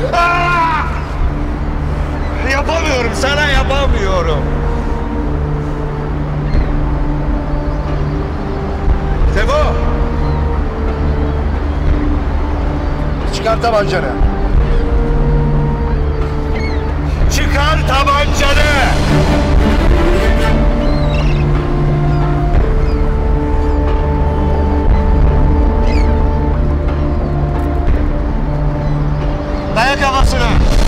Yapamıyorum, sana yapamıyorum. Tefo! Çıkar tabancanı. Çıkar tabancanı! Daya kafasına!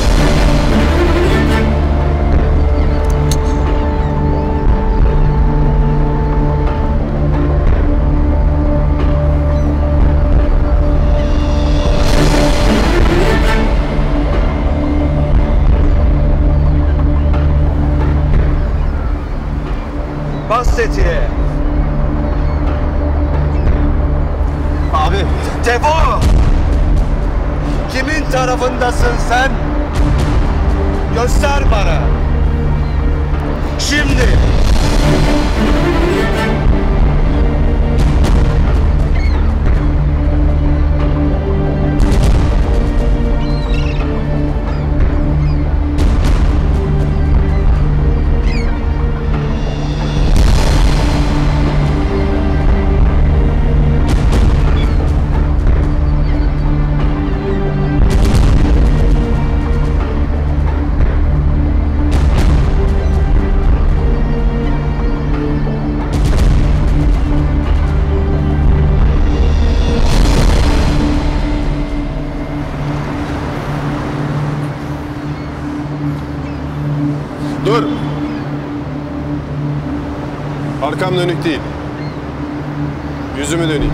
Bas tetiğe! Abi. Tefo! Kimin tarafındasın sen? Göster bana. Şimdi. Dur! Arkam dönük değil. Yüzümü döneyim.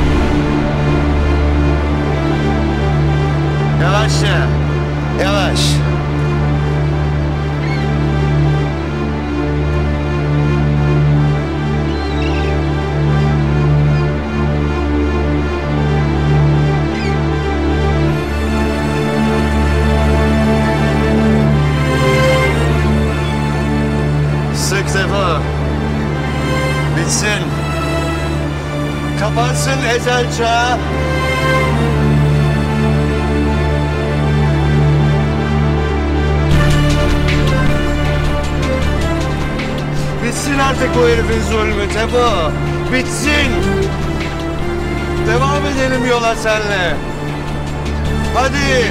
Yavaşça. Yavaş. Sık Tefo. Bitsin. Kapansın ecel çağı. Bitsin artık bu herifin zulmü Tefo. Bitsin. Devam edelim yola senle. Hadi.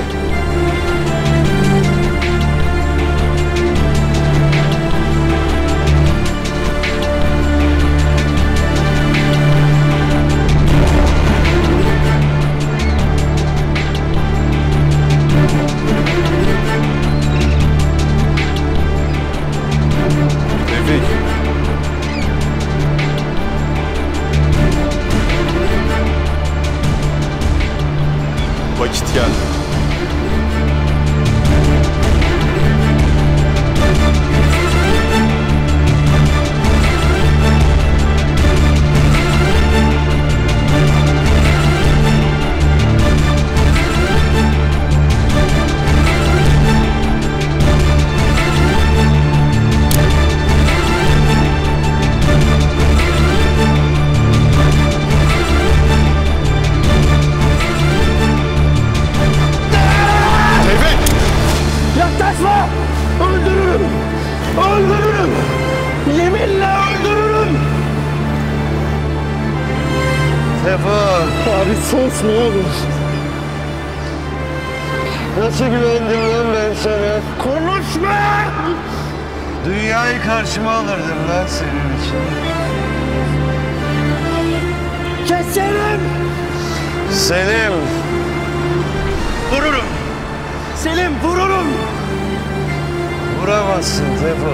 Tevfik. Vakit geldi. Yaklaşma! Öldürürüm! Öldürürüm! Yeminle öldürürüm! Tefo. Abi sus ne olur. Nasıl güvendim lan ben sana? Konuşma! Dünyayı karşıma alırdım lan senin için. Keserim! Selim. Vururum! Selim vururum! Vuramazsın Tefo.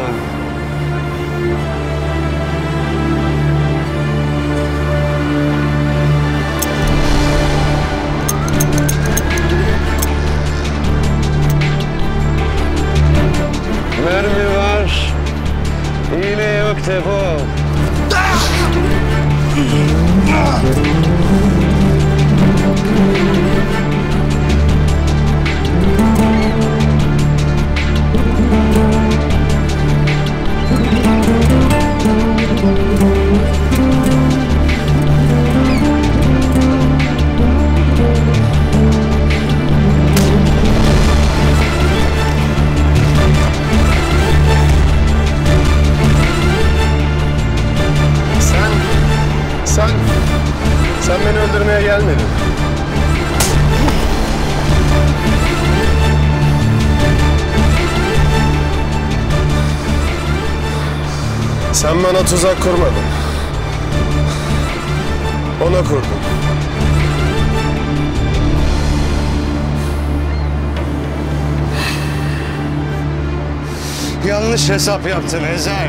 Mermi var. İğne yok Tefo. benim. Sen bana tuzak kurmadın. Ona kurdun. Yanlış hesap yaptın Ezel.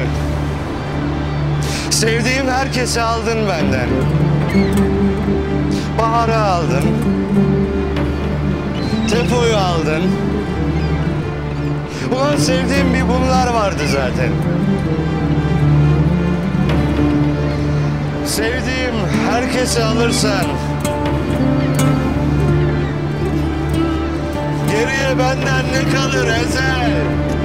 Sevdiğim herkesi aldın benden. Bahar'ı aldın. Tepo'yu aldın. Ulan sevdiğim bir bunlar vardı zaten. Sevdiğim herkesi alırsan geriye benden ne kalır Ezel?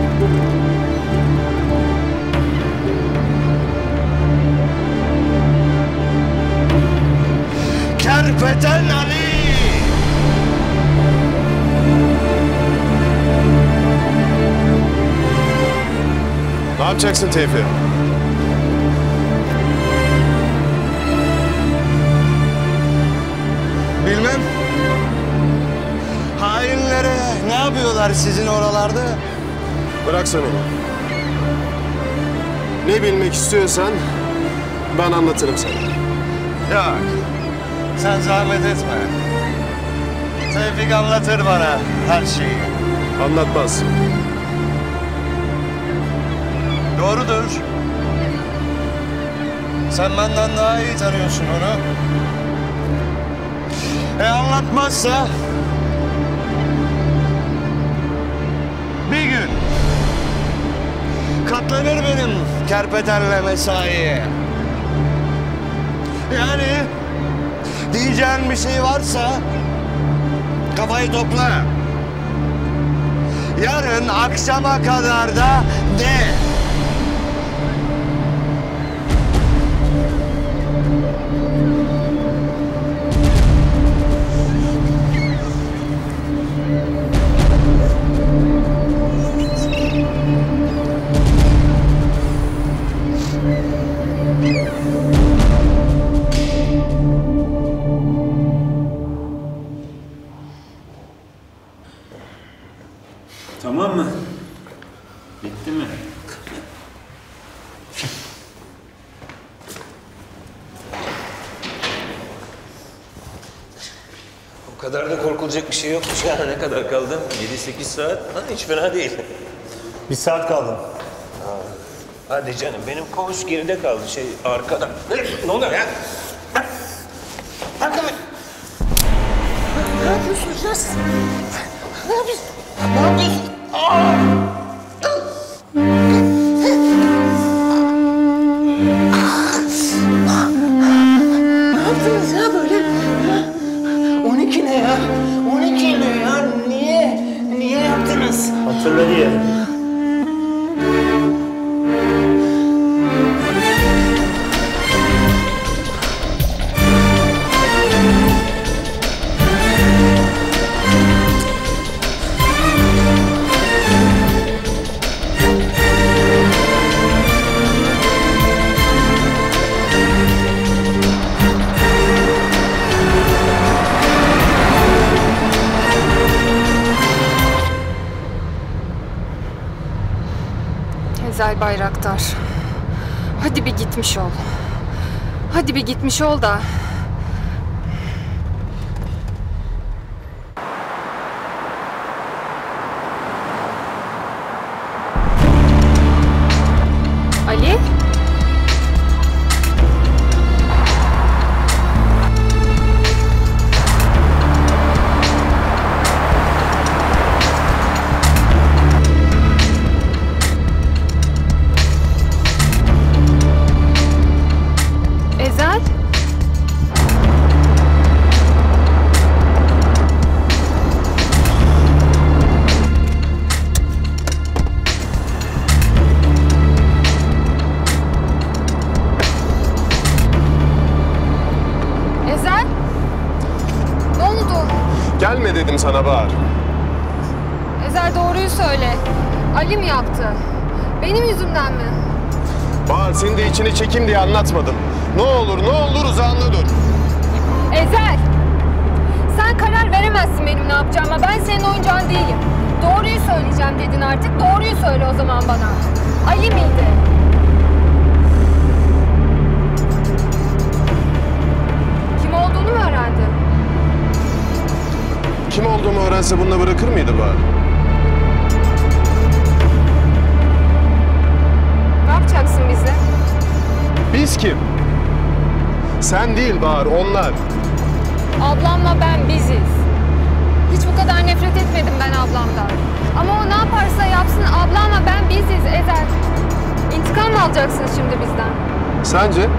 Kerpeten Ali! Ne yapacaksın Tevfik? Bilmem. Hainlere ne yapıyorlar sizin oralarda? Bırak sen onu. Ne bilmek istiyorsan ben anlatırım sana. Yok. Sen zahmet etme. Tevfik anlatır bana her şeyi. Anlatmaz. Doğrudur. Sen benden daha iyi tanıyorsun onu. Anlatmazsa bir gün katlanır benim kerpetenle mesaiye. Yani diyeceğin bir şey varsa kafayı topla. Yarın akşama kadar da de. Tamam mı? Bitti mi? O kadar da korkulacak bir şey yokmuş ya. Ne kadar kaldım? 7-8 saat. Ha, hiç fena değil. Bir saat kaldı. Hadi canım, benim koğuş geride kaldı. Arkada. Ne oluyor ya? Arkada. Ne yapıyorsunuz lan? Ne yapıyorsun? Ne yapıyorsun? Ne yaptınız ya böyle? 12 ne ya? 12 ne ya? Niye? Niye yaptınız? Hatırla diye. Ezel Bayraktar. Hadi bir gitmiş ol. Hadi bir gitmiş ol da. Ali? Ezel? Ezel? Ne oldu? Gelme dedim sana Bahar. Ezel doğruyu söyle. Ali mi yaptı? Benim yüzümden mi? Bahar senin de içine çekim diye anlatmadım. Ne olur uzağında dur. Ezel! benim ne yapacağıma. Ben senin oyuncağın değilim. Doğruyu söyleyeceğim dedin artık. Doğruyu söyle o zaman bana. Ali miydi? Kim olduğunu mu öğrendin? Kim olduğumu öğrense bununla bırakır mıydı Bahar? Ne yapacaksın bize? Biz kim? Sen değil Bahar, onlar. Ablamla ben biziz. Hiç bu kadar nefret etmedim ben ablamdan. Ama o ne yaparsa yapsın ablamla ben biziz Ezel. İntikam mı alacaksın şimdi bizden? Sence?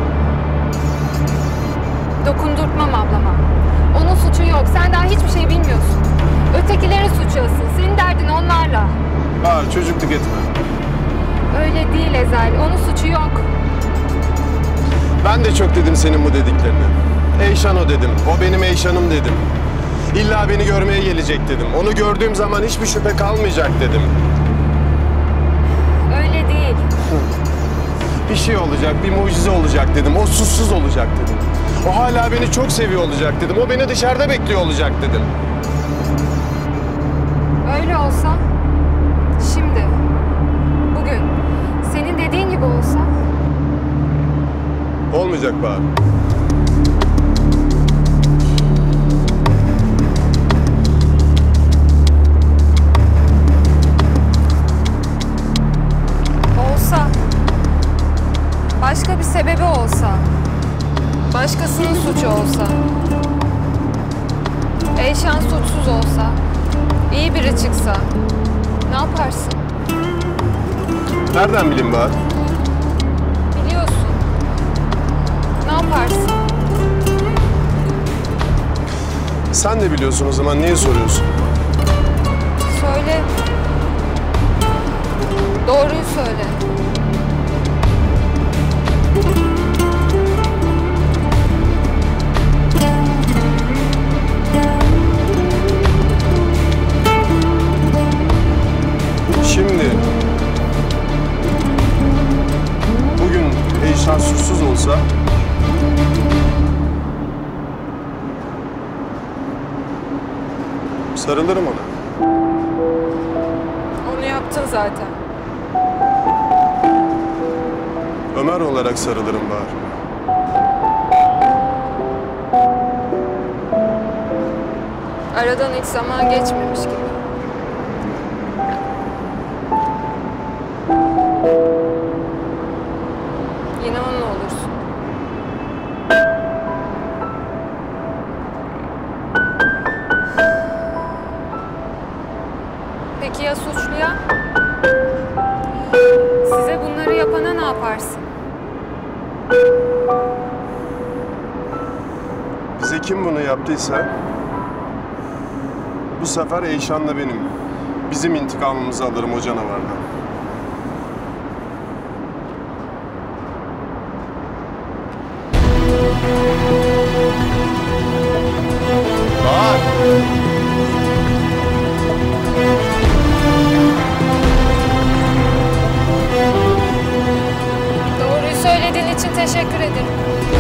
Dokundurtmam ablama. Onun suçu yok. Sen daha hiçbir şey bilmiyorsun. Ötekilerin suçu asıl. Senin derdin onlarla. Bahar, çocukluk etme. Öyle değil Ezel. Onun suçu yok. Ben de çok dedim senin bu dediklerini. Eyşan o dedim, o benim Eyşan'ım dedim. İlla beni görmeye gelecek dedim. Onu gördüğüm zaman hiçbir şüphe kalmayacak dedim. Öyle değil. Bir şey olacak, bir mucize olacak dedim. O suçsuz olacak dedim. O hala beni çok seviyor olacak dedim. O beni dışarıda bekliyor olacak dedim. Öyle olsa, şimdi, bugün, senin dediğin gibi olsa... Olmayacak Bahar. Olsa, başka bir sebebi olsa, başkasının suçu olsa, Eyşan suçsuz olsa, iyi biri çıksa, ne yaparsın? Nereden bileyim Bahar? Biliyorsun. Ne yaparsın? Sen de biliyorsun o zaman, niye soruyorsun? Söyle. Doğruyu söyle. Şimdi... Bugün Eyşan suçsuz olsa... Sarılırım ona. Onu yaptın zaten. Ömer olarak sarılırım Bahar. Aradan hiç zaman geçmemiş gibi. Yine onunla olursun. Peki ya suçluya? Size bunları yapana ne yaparsın? Bize kim bunu yaptıysa... Bu sefer Eyşan'la benim. Bizim intikamımızı alırım o canavardan. Bahar! Doğruyu söylediğin için teşekkür ederim.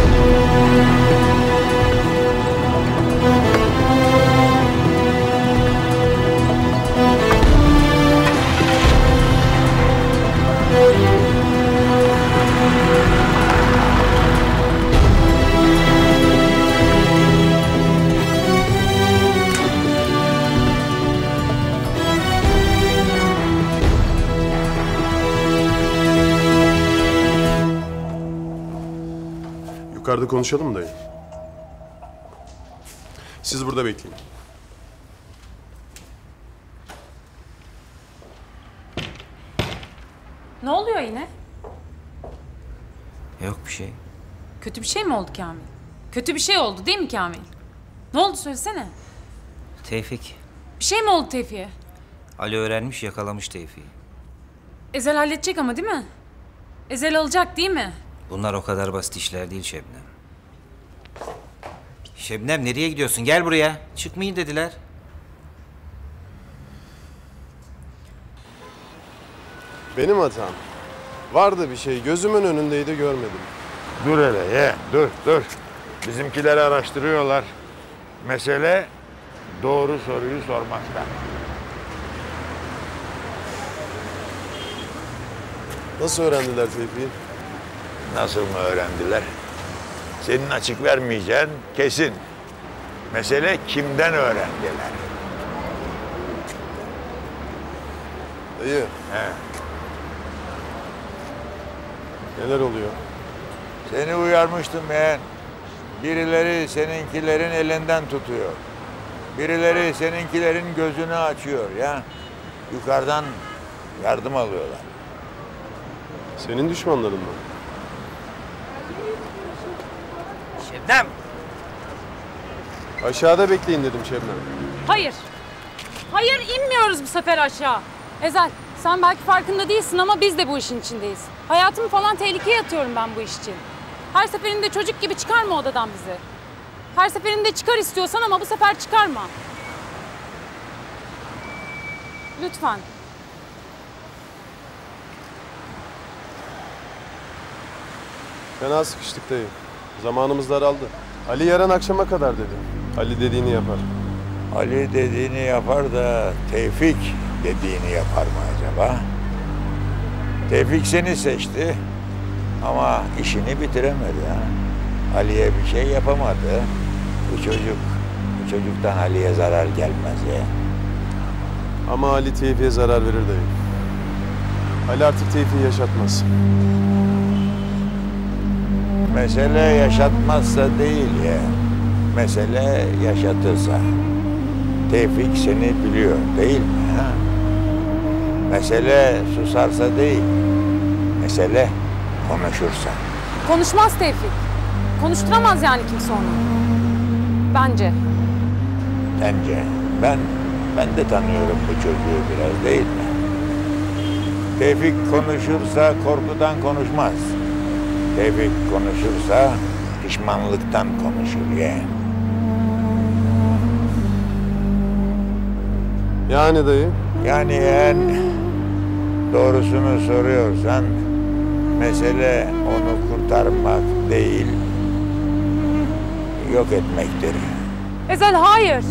Yukarıda konuşalım dayı. Siz burada bekleyin. Ne oluyor yine? Yok bir şey. Kötü bir şey mi oldu Kamil? Kötü bir şey oldu değil mi Kamil? Ne oldu söylesene. Tevfik. Bir şey mi oldu Tevfik'e? Ali öğrenmiş, yakalamış Tevfik'i. Ezel halledecek ama değil mi? Ezel alacak değil mi? Bunlar o kadar basit işler değil Şebnem. Şebnem nereye gidiyorsun? Gel buraya. Çıkmayın dediler. Benim hatam. Vardı bir şey, gözümün önündeydi, görmedim. Dur hele ye, dur. Bizimkileri araştırıyorlar. Mesele doğru soruyu sormaktan. Nasıl öğrendiler Tevfik'i? Nasıl mı öğrendiler? Senin açık vermeyeceğin kesin. Mesele kimden öğrendiler? Dayı, He. neler oluyor? Seni uyarmıştım yeğen. Birileri seninkilerin elinden tutuyor. Birileri seninkilerin gözünü açıyor ya. Yukarıdan yardım alıyorlar. Senin düşmanların mı? Şebnem! Aşağıda bekleyin dedim Şebnem. Hayır. Hayır, inmiyoruz bu sefer aşağı. Ezel, sen belki farkında değilsin ama biz de bu işin içindeyiz. Hayatımı falan tehlikeye atıyorum ben bu iş için. Her seferinde çocuk gibi çıkarma odadan bizi. Her seferinde çıkar istiyorsan ama bu sefer çıkarma. Lütfen. Fena sıkıştık dayı. Zamanımız daraldı. Ali yarın akşama kadar dedi. Ali dediğini yapar. Ali dediğini yapar da Tevfik dediğini yapar mı acaba? Tevfik seni seçti ama işini bitiremedi ha. Ali'ye bir şey yapamadı. Bu çocuktan Ali'ye zarar gelmez ya. Ama Ali Tevfik'e zarar verir dayı. Ali artık Tevfik'i yaşatmaz. Mesele yaşatmazsa değil ya. Mesele yaşatırsa. Tevfik seni biliyor değil mi? Ha? Mesele susarsa değil. Mesele konuşursa. Konuşmaz Tevfik. Konuşturamaz yani kimse onu. Bence. Bence. Ben de tanıyorum bu çocuğu biraz değil mi? Tevfik konuşursa korkudan konuşmaz. Tevfik konuşursa pişmanlıktan konuşur yeğen. Yani dayı? Yani yeğen doğrusunu soruyorsan mesele onu kurtarmak değil, yok etmektir. Ezel hayır.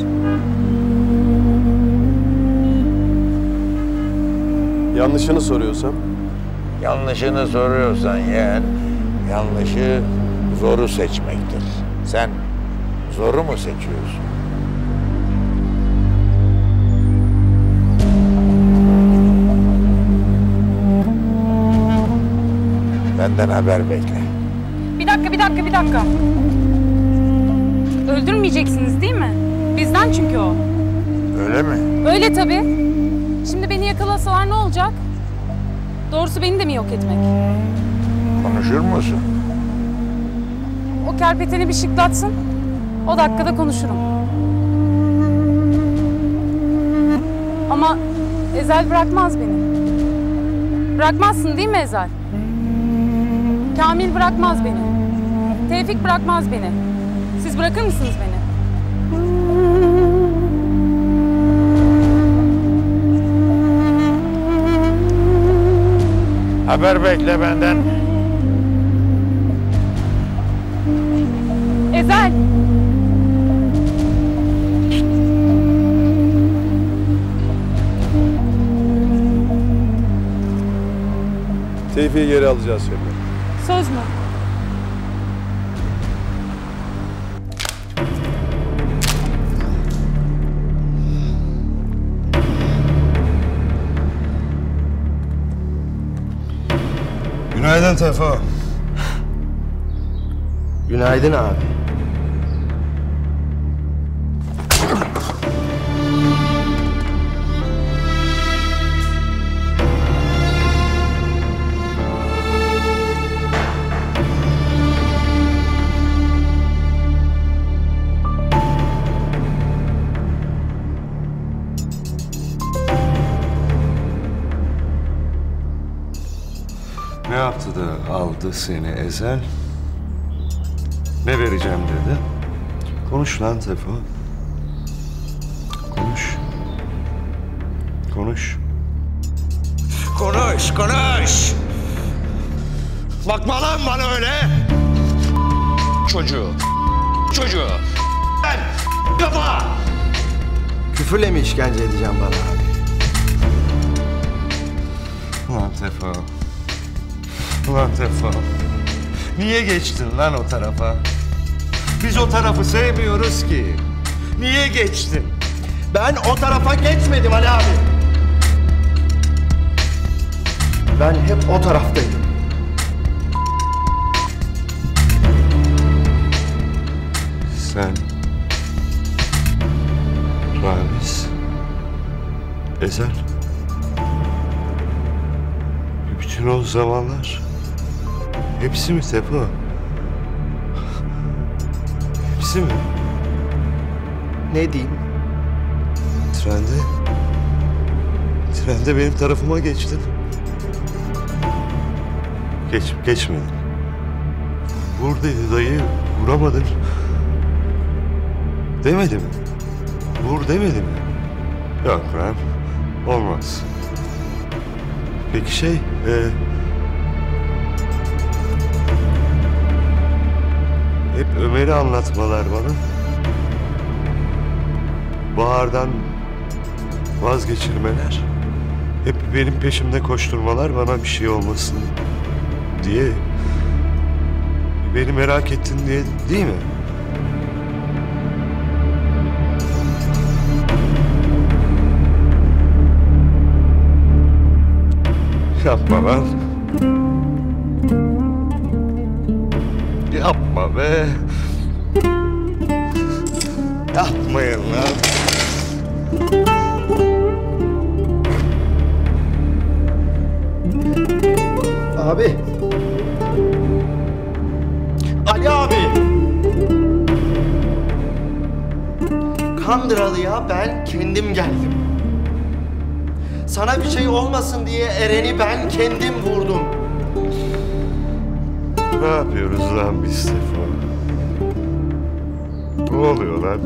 Yanlışını soruyorsam? Yanlışını soruyorsan yeğen, yanlışı zoru seçmektir. Sen zoru mu seçiyorsun? Benden haber bekle. Bir dakika. Öldürmeyeceksiniz değil mi? Bizden çünkü o. Öyle mi? Öyle tabii. Şimdi beni yakalasalar ne olacak? Doğrusu beni de mi yok etmek? Konuşur musun? O kerpeteni bir şıklatsın. O dakikada konuşurum. Ama Ezel bırakmaz beni. Bırakmazsın değil mi Ezel? Kamil bırakmaz beni. Tevfik bırakmaz beni. Siz bırakır mısınız beni? Haber bekle benden. Ezel! Tevfik'i geri alacağız Şebnem. Söz mü? Günaydın Tefo. Günaydın abi. Ne yaptı da aldı seni Ezel? Ne vereceğim dedi? Konuş lan Tefo. Konuş. Konuş. Konuş, konuş! Bakma lan bana öyle! Çocuğu! Ben! Kafa! küfürle mi işkence edeceğim bana abi? Ulan Tefo. Ulan Tefo. Niye geçtin lan o tarafa? Biz o tarafı sevmiyoruz ki. Niye geçtin? Ben o tarafa geçmedim Ali abi. Ben hep o taraftaydım. Sen... Ramiz... Ezel... Bütün o zamanlar... Hepsi mi Tefo? Hepsi mi? Ne diyeyim? Trende benim tarafıma geçtin. Geçmedin. Vur dedi dayı, vuramadın. Demedi mi? Vur demedi mi? Yok lan, olmaz. Peki hep Ömer'i anlatmalar bana. Bahar'dan vazgeçirmeler. Hep benim peşimde koşturmalar bana bir şey olmasın diye. Beni merak ettin diye değil mi? Yapma lan. Yapma be. Yapmayın lan. Abi. Ali abi. Kandıralı'ya ben kendim geldim. Sana bir şey olmasın diye Eren'i ben kendim vurdum. Ne yapıyoruz lan biz Tefo? Ne oluyor lan?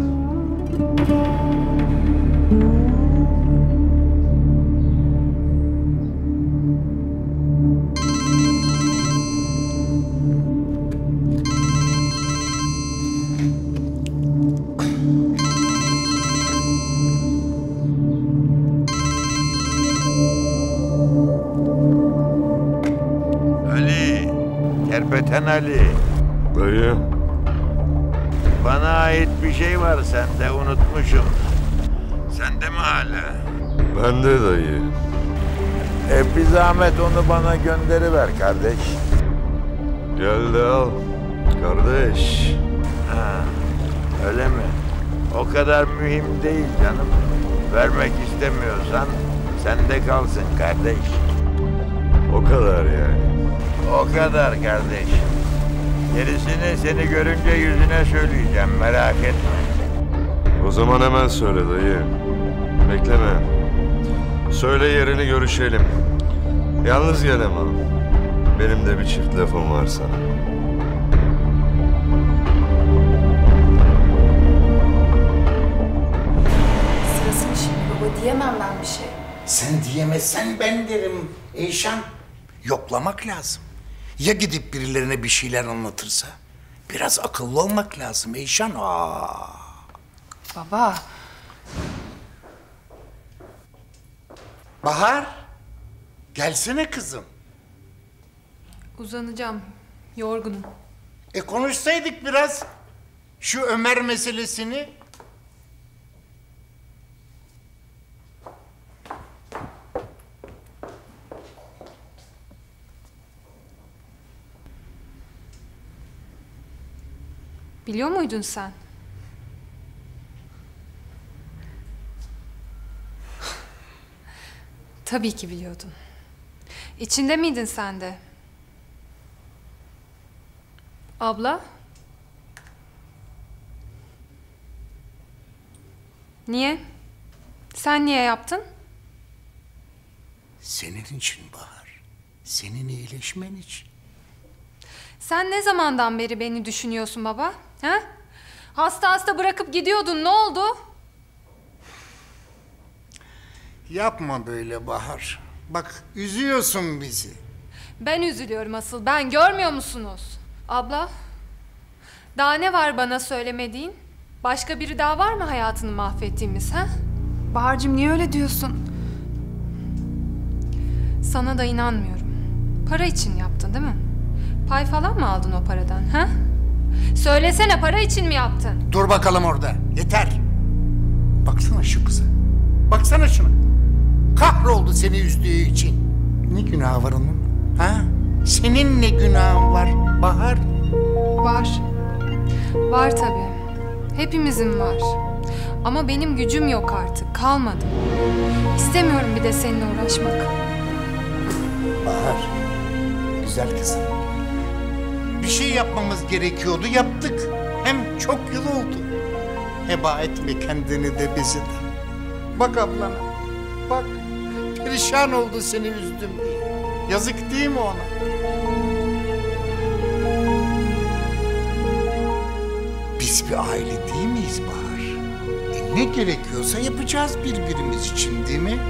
Ali, Kerpeten Ali. Dayı. Bana ait bir şey var sende, unutmuşum. Sende mi hala? Ben de dayı. Bir zahmet onu bana gönderiver kardeş. Gel de al. Kardeş. Ha, öyle mi? O kadar mühim değil canım. Vermek istemiyorsan sende kalsın kardeş. O kadar yani. O kadar kardeş. Gerisini seni görünce yüzüne söyleyeceğim, merak etme. O zaman hemen söyle dayı. Bekleme. Söyle yerini görüşelim. Yalnız gel ama. Benim de bir çift lafım var sana. Sırası mı şimdi baba? Diyemem ben bir şey. Sen diyemezsen ben derim Eyşan. Yoklamak lazım. Ya gidip birilerine bir şeyler anlatırsa? Biraz akıllı olmak lazım Eyşan. Baba. Bahar, gelsene kızım. Uzanacağım. Yorgunum. Konuşsaydık biraz şu Ömer meselesini. Biliyor muydun sen? Tabii ki biliyordun. İçinde miydin sen de? Abla? Niye? Sen niye yaptın? Senin için Bahar. Senin iyileşmen için. Sen ne zamandan beri beni düşünüyorsun baba? Ha? Hasta hasta bırakıp gidiyordun. Ne oldu? Yapma böyle Bahar. Bak üzüyorsun bizi. Ben üzülüyorum asıl. Ben görmüyor musunuz? Abla, daha ne var bana söylemediğin? Başka biri daha var mı hayatını mahvettiğimiz ha? Bahar'cığım niye öyle diyorsun? Sana da inanmıyorum. Para için yaptın değil mi? Pay falan mı aldın o paradan ha? Söylesene, para için mi yaptın? Dur bakalım orada. Yeter. Baksana şu kıza. Baksana şuna. Kahroldu seni üzdüğü için. Ne günahı var onun? Ha? Senin ne günahın var Bahar? Var. Var tabii. Hepimizin var. Ama benim gücüm yok artık. Kalmadı. İstemiyorum bir de seninle uğraşmak. Bahar. Güzel kızım. Bir şey yapmamız gerekiyordu, yaptık. Hem çok yıl oldu. Heba etme kendini de bizi de. Bak ablana. Bak. Perişan oldu seni üzdüm diye. Yazık değil mi ona? Biz bir aile değil miyiz Bahar? Ne gerekiyorsa yapacağız birbirimiz için değil mi?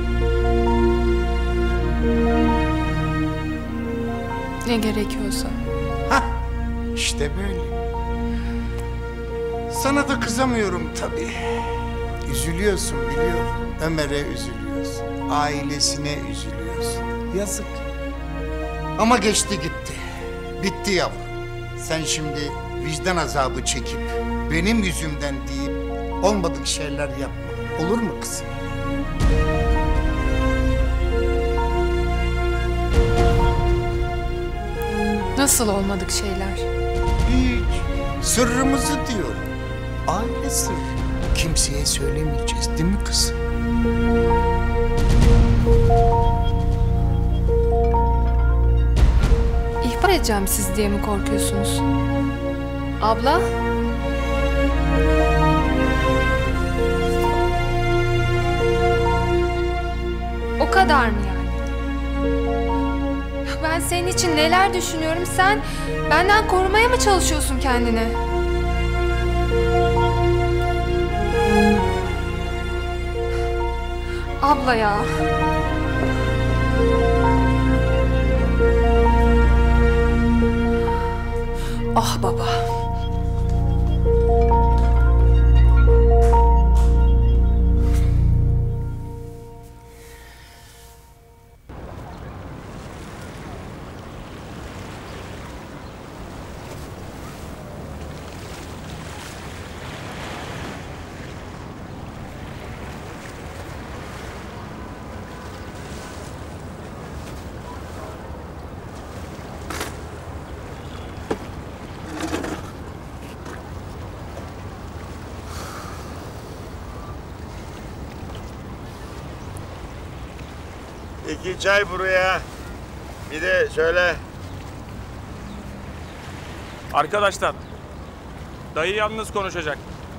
Ne gerekiyorsa. Hah, işte böyle. Sana da kızamıyorum tabii. Üzülüyorsun biliyorum. Ömer'e üzülüyorsun. Ailesine üzülüyorsun. Yazık. Ama geçti gitti. Bitti yavrum. Sen şimdi vicdan azabı çekip benim yüzümden deyip olmadık şeyler yapma. Olur mu kızım? Nasıl olmadık şeyler? Hiç. Sırrımızı diyorum. Aile sırrı. Kimseye söylemeyeceğiz değil mi kızım? İhbar edeceğim siz diye mi korkuyorsunuz? Abla? O kadar mı yani? Ben senin için neler düşünüyorum, sen benden korumaya mı çalışıyorsun kendini? Abla ya. Ah baba. İki çay buraya. Bir de şöyle. Arkadaşlar, dayı yalnız konuşacak.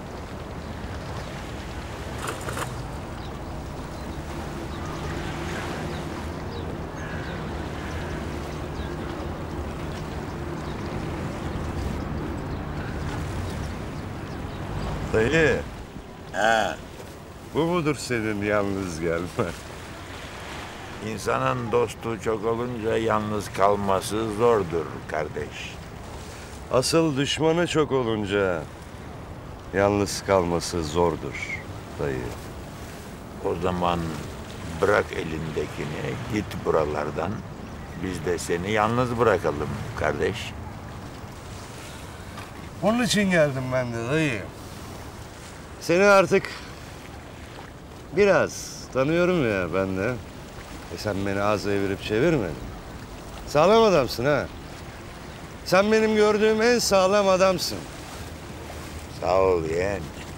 Dayı, Ha, bu mudur senin yalnız gelme? insanın dostu çok olunca yalnız kalması zordur kardeş. Asıl düşmanı çok olunca yalnız kalması zordur dayı. O zaman bırak elindekini, git buralardan. Biz de seni yalnız bırakalım kardeş. Onun için geldim ben de dayı. Seni artık biraz tanıyorum ya ben de. Sen beni az evirip çevirmedin. Sağlam adamsın ha. Sen benim gördüğüm en sağlam adamsın. Sağ ol yeğen.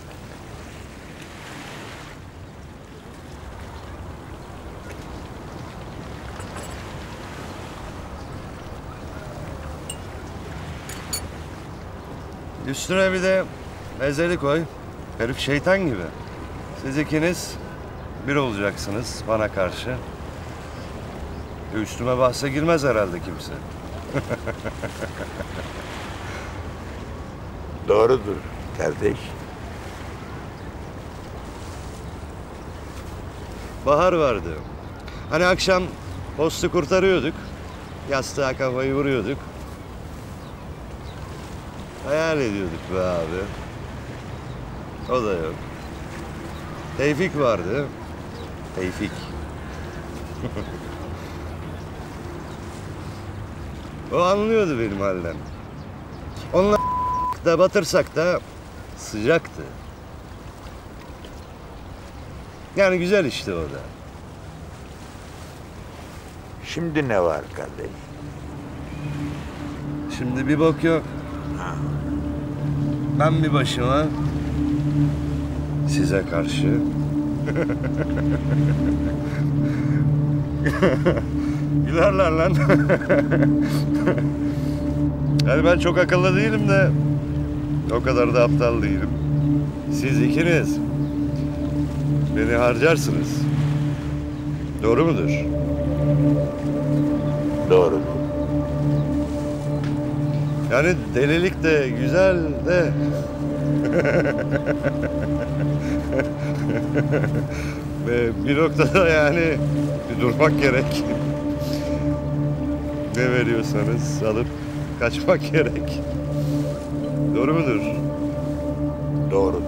Üstüne bir de mezeli koy. Herif şeytan gibi. Siz ikiniz bir olacaksınız bana karşı. Üstüme bahse girmez herhalde kimse. Doğrudur kardeş. Bahar vardı. Hani akşam postu kurtarıyorduk. Yastığa kafayı vuruyorduk. Hayal ediyorduk be abi. O da yok. Tevfik vardı. Tevfik. O anlıyordu benim halden. Onunla da batırsak da sıcaktı. Yani güzel işte o da. Şimdi ne var kardeş? Şimdi bir bok yok. Ben bir başıma size karşı gülerler lan. Yani ben çok akıllı değilim de o kadar da aptal değilim. Siz ikiniz beni harcarsınız. Doğru mudur? Doğru. Yani delilik de güzel de ve bir noktada yani bir durmak gerek. Ne veriyorsanız alıp kaçmak gerek. Doğru mudur? Doğru.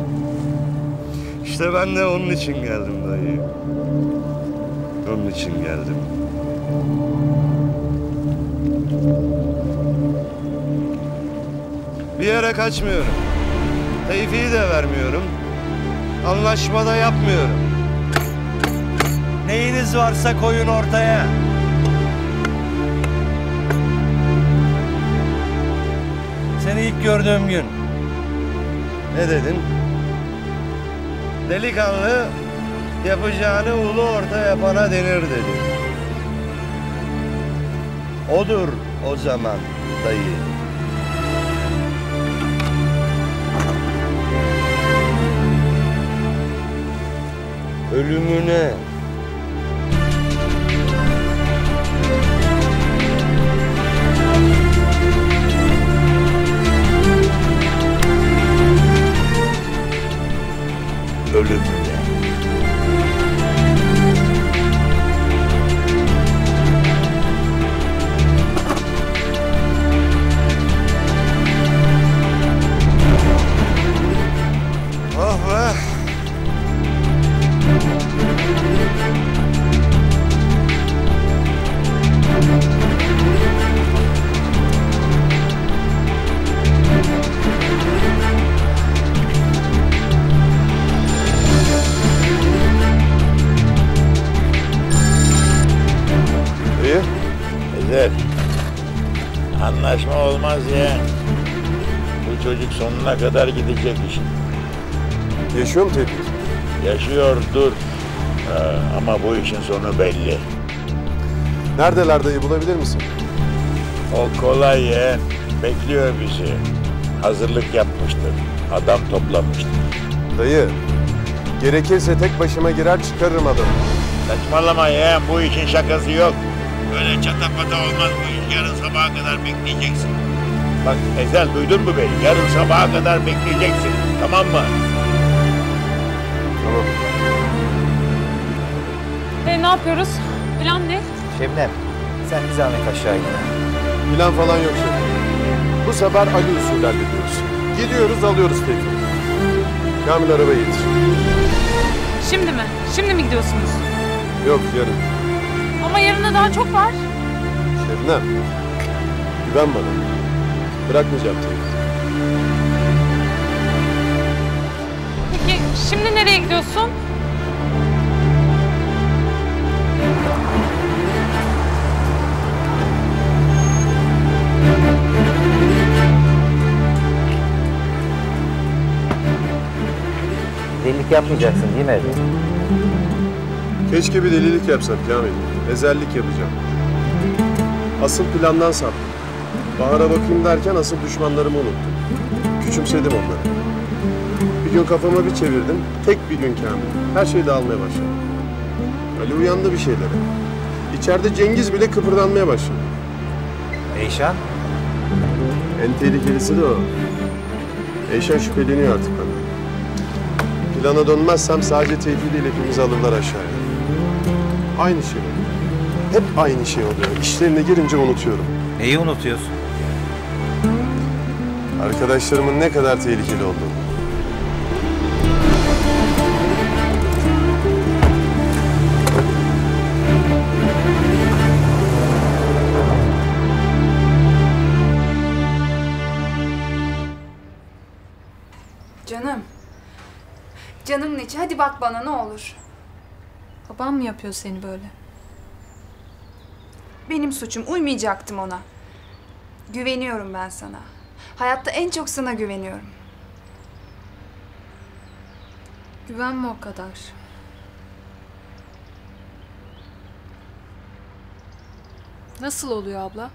İşte ben de onun için geldim dayı. Onun için geldim. Bir yere kaçmıyorum. Tevfik'i de vermiyorum. Anlaşmada yapmıyorum. Neyiniz varsa koyun ortaya. Seni ilk gördüğüm gün ne dedin? Delikanlı yapacağını ulu orta yapana denir dedin. Odur o zaman dayı. Ölümüne. Ölümüne. Oh be. İyi. Güzel. Anlaşma olmaz ya. Bu çocuk sonuna kadar gidecek işin. Yaşıyor mu Tevfik? Yaşıyordur. Ama bu işin sonu belli. Neredeler dayı, bulabilir misin? O kolay ya. Bekliyor bizi. Hazırlık yapmıştır. Adam toplamıştır. Dayı, gerekirse tek başıma girer çıkarırım adamı. Saçmalama ya. Bu işin şakası yok. Böyle çatapata olmaz bu iş. Yarın sabaha kadar bekleyeceksin. Bak Ezel, duydun mu beni? Yarın sabaha kadar bekleyeceksin. Tamam mı? Tamam. Ne yapıyoruz? Plan ne? Şebnem, sen bir zahmet aşağı in. Plan falan yok şey. Bu sefer Ali usulü hallediyoruz. Gidiyoruz, alıyoruz Tevfik'i. Kamil arabayı getir. Şimdi mi? Şimdi mi gidiyorsunuz? Yok, yarın. Ama yarına daha çok var. Şebnem, güven bana. Bırakmayacağım Tevfik'i. Peki şimdi nereye gidiyorsun? Delilik yapmayacaksın değil mi Ezel? Keşke bir delilik yapsam Kamil. Ezellik yapacağım. Asıl plandan saptım. Bahar'a bakayım derken asıl düşmanlarımı unuttum. Küçümsedim onları. Bir gün kafama bir çevirdim. Tek bir gün Kamil. Her şey dağılmaya başladı. Ali uyandı bir şeylere. İçeride Cengiz bile kıpırdanmaya başladı. Eyşan? En tehlikelisi de o. Eyşan şüpheleniyor artık benden. Plana dönmezsem sadece Tevfik'i değil hepimizi alırlar aşağıya. Aynı şey. Hep aynı şey oluyor. İşlerine girince unutuyorum. Neyi unutuyorsun? Arkadaşlarımın ne kadar tehlikeli olduğunu. içi. Hadi bak bana ne olur. Babam mı yapıyor seni böyle? Benim suçum. Uymayacaktım ona. Güveniyorum ben sana. Hayatta en çok sana güveniyorum. Güvenme o kadar. Nasıl oluyor abla?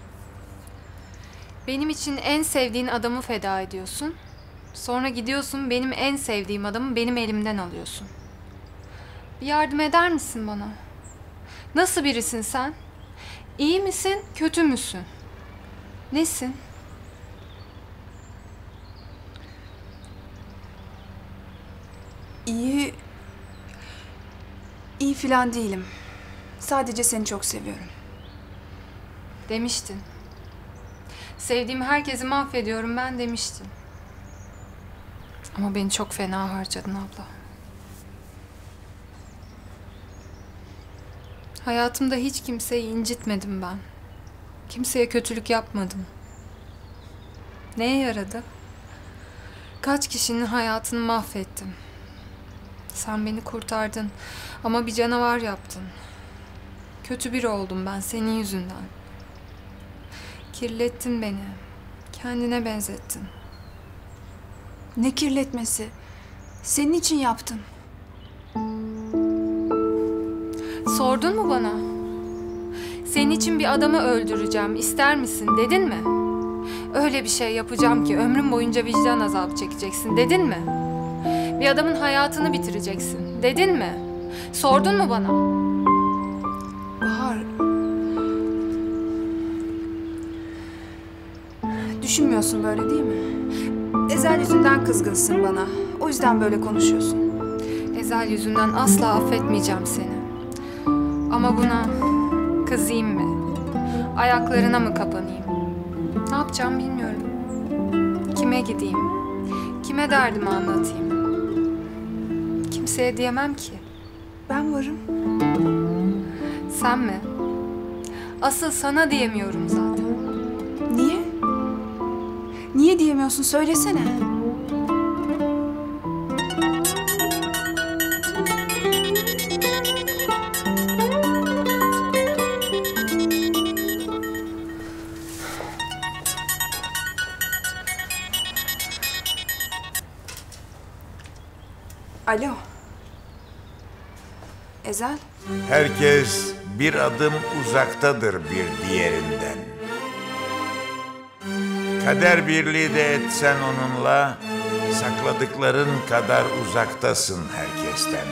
Benim için en sevdiğin adamı feda ediyorsun. Sonra gidiyorsun benim en sevdiğim adamı benim elimden alıyorsun. Bir yardım eder misin bana? Nasıl birisin sen? İyi misin, kötü müsün? Nesin? İyi filan değilim. Sadece seni çok seviyorum. Demiştin. Sevdiğim herkesi mahvediyorum ben demiştin. Ama beni çok fena harcadın abla. Hayatımda hiç kimseyi incitmedim ben. Kimseye kötülük yapmadım. Neye yaradı? Kaç kişinin hayatını mahvettim. Sen beni kurtardın ama bir canavar yaptın. Kötü biri oldum ben senin yüzünden. Kirlettin beni. Kendine benzettin. Ne kirletmesi? Senin için yaptım. Sordun mu bana? Senin için bir adamı öldüreceğim, ister misin dedin mi? Öyle bir şey yapacağım ki ömrün boyunca vicdan azabı çekeceksin dedin mi? Bir adamın hayatını bitireceksin dedin mi? Sordun mu bana? Bahar. Düşünmüyorsun böyle değil mi? Ezel yüzünden kızgınsın bana. O yüzden böyle konuşuyorsun. Ezel yüzünden asla affetmeyeceğim seni. Ama buna kızayım mı? Ayaklarına mı kapanayım? Ne yapacağım bilmiyorum. Kime gideyim? Kime derdimi anlatayım? Kimseye diyemem ki. Ben varım. Sen mi? Asıl sana diyemiyorum zaten. Niye? Niye diyemiyorsun? Söylesene. Alo. Ezel. Herkes bir adım uzaktadır bir diğerinden. Kader birliği de etsen onunla, sakladıkların kadar uzaktasın herkesten.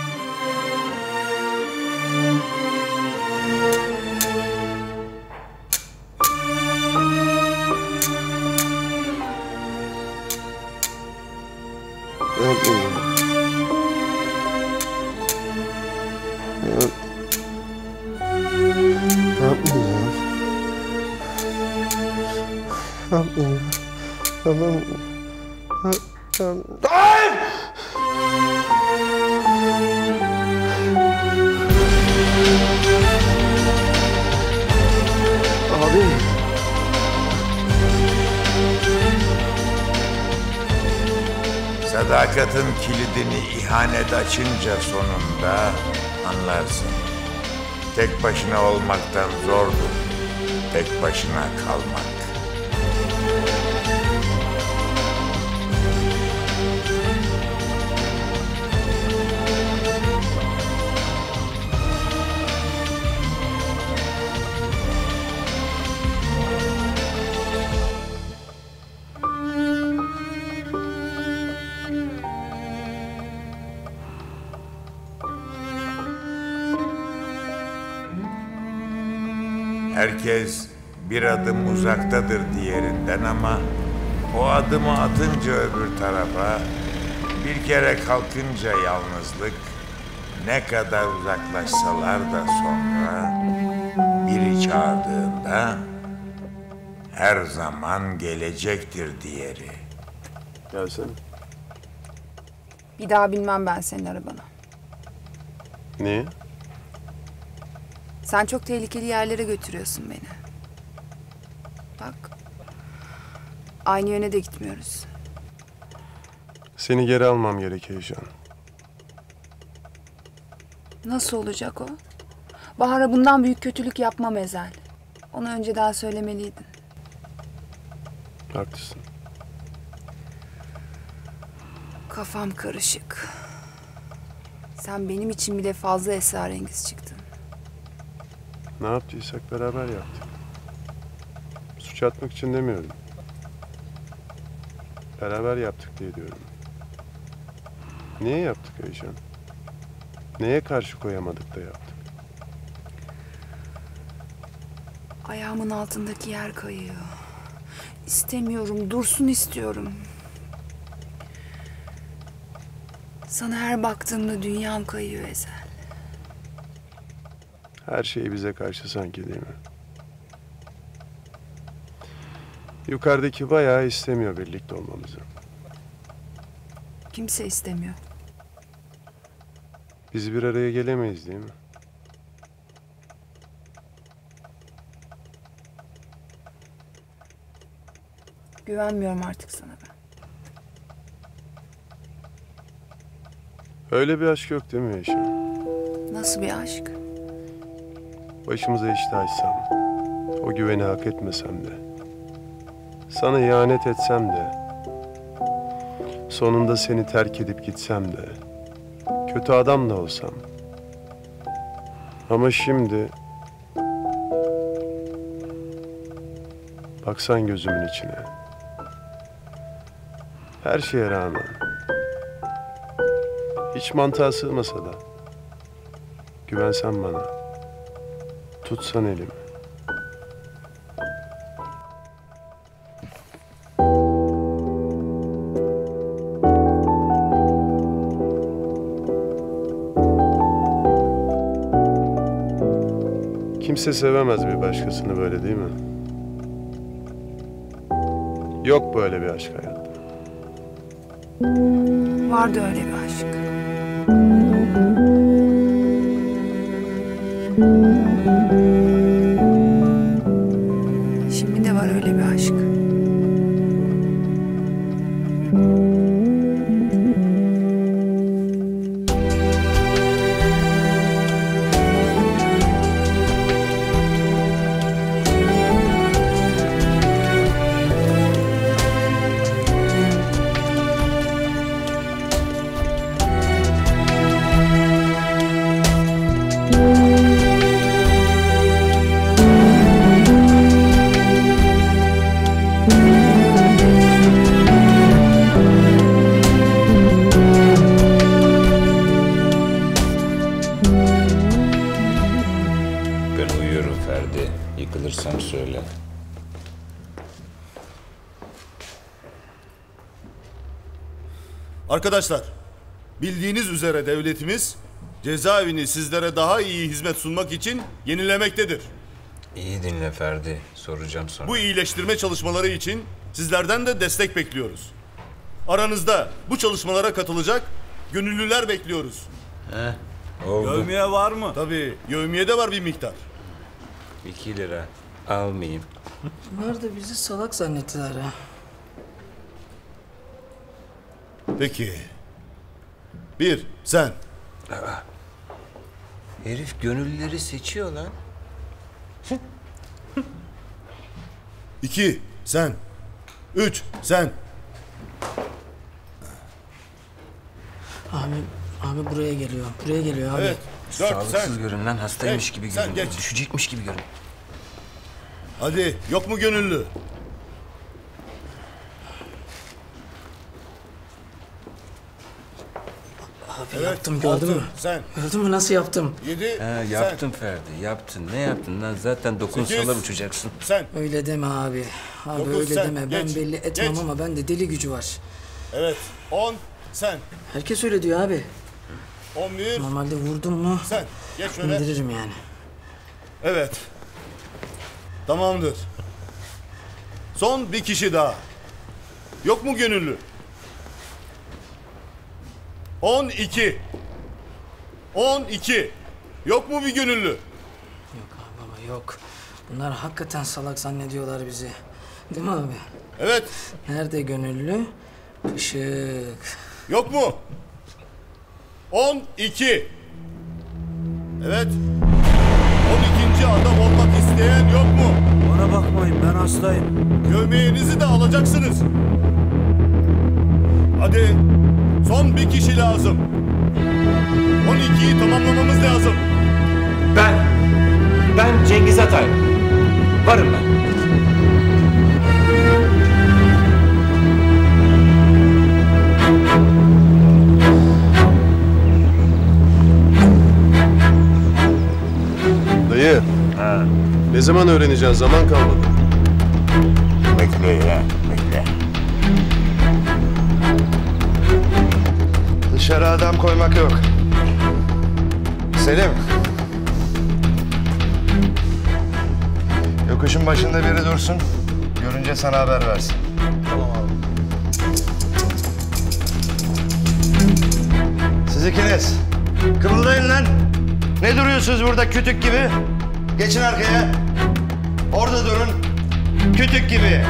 Sadakatin kilidini ihanet açınca sonunda anlarsın. Tek başına olmaktan zordur, tek başına kalmak. Herkes bir adım uzaktadır diğerinden ama o adımı atınca öbür tarafa, bir kere kalkınca yalnızlık, ne kadar uzaklaşsalar da sonra biri çağırdığında her zaman gelecektir diğeri. Gelsene. Bir daha binmem ben senin arabana. Niye? Sen çok tehlikeli yerlere götürüyorsun beni. Bak. Aynı yöne de gitmiyoruz. Seni geri almam gerek Heyecan. Nasıl olacak o? Bahar'a bundan büyük kötülük yapmam Ezel. Onu önceden söylemeliydin. Haklısın. Kafam karışık. Sen benim için bile fazla esrarengiz çıktın. Ne yaptıysak beraber yaptık. Suç atmak için demiyorum. Beraber yaptık diye diyorum. Niye yaptık Eyşan? Neye karşı koyamadık da yaptık? Ayağımın altındaki yer kayıyor. İstemiyorum, dursun istiyorum. Sana her baktığımda dünyam kayıyor Ezel. Her şey bize karşı sanki, değil mi? Yukarıdaki bayağı istemiyor birlikte olmamızı. Kimse istemiyor. Biz bir araya gelemeyiz, değil mi? Güvenmiyorum artık sana ben. Öyle bir aşk yok değil mi Eyşan? Nasıl bir aşk? Başımıza işte açsam, o güveni hak etmesem de, sana ihanet etsem de, sonunda seni terk edip gitsem de, kötü adam da olsam. Ama şimdi, baksan gözümün içine, her şeye rağmen, hiç mantığa sığmasa da, güvensen bana, tutsan elimi. Kimse sevemez bir başkasını böyle, değil mi? Yok böyle bir aşk hayatta. Vardı öyle bir aşk. Şimdi de var öyle bir aşk. Ben uyuyorum Ferdi. Yıkılırsam söyle. Arkadaşlar, bildiğiniz üzere devletimiz cezaevini sizlere daha iyi hizmet sunmak için yenilemektedir. İyi dinle Ferdi. Soracağım sonra. Bu iyileştirme çalışmaları için sizlerden de destek bekliyoruz. Aranızda bu çalışmalara katılacak gönüllüler bekliyoruz. Oldu. Yevmiye var mı? Tabii, yevmiye de var bir miktar. 2 lira. Almayayım. Bunlar da bizi salak zannettiler ha. Peki. 1, sen. Herif gönüllüleri seçiyor lan. 2, sen. 3, sen. Abi buraya geliyor. Buraya geliyor abi. Evet. 4, Sağlıksız sen. görün lan. Hastaymış Geç, gibi sen görün. geç. Düşecekmiş gibi görün. Hadi, yok mu gönüllü? Abi Evet, yaptım gördün 6, mü? sen. Gördün mü nasıl yaptım? 7, Ha, yaptın Ferdi. Yaptın. Ne yaptın lan? Zaten dokunsalar 8, uçacaksın. sen. Öyle deme abi. Abi Dokuz, öyle sen. deme. Ben Geç, belli etmem geç. ama bende deli gücü var. Evet, 10, sen. Herkes öyle diyor abi. 11, Normalde vurdum mu sen. Geç şöyle. indiririm yani. Evet. Tamamdır. Son bir kişi daha. Yok mu gönüllü? 12. 12. Yok mu bir gönüllü? Yok abi baba yok. Bunlar hakikaten salak zannediyorlar bizi. Değil mi abi? Evet. Nerede gönüllü? Işık. Yok mu? 12. Evet. 12. adam olmak isteyen yok mu? Bana bakmayın, ben hastayım. Gömleğinizi de alacaksınız. Hadi. Son bir kişi lazım. 12'yi tamamlamamız lazım. Ben Cengiz Atay. Varım ben. Dayı. Ne zaman öğreneceksin? Zaman kalmadı. Bekle ya, bekle. Dışarı adam koymak yok. Selim. Yokuşun başında biri dursun. Görünce sana haber versin. Tamam abi. Siz ikiniz. Kımıldayın lan. Ne duruyorsunuz burada kütük gibi? Geçin arkaya. Orada durun. Kütük gibi.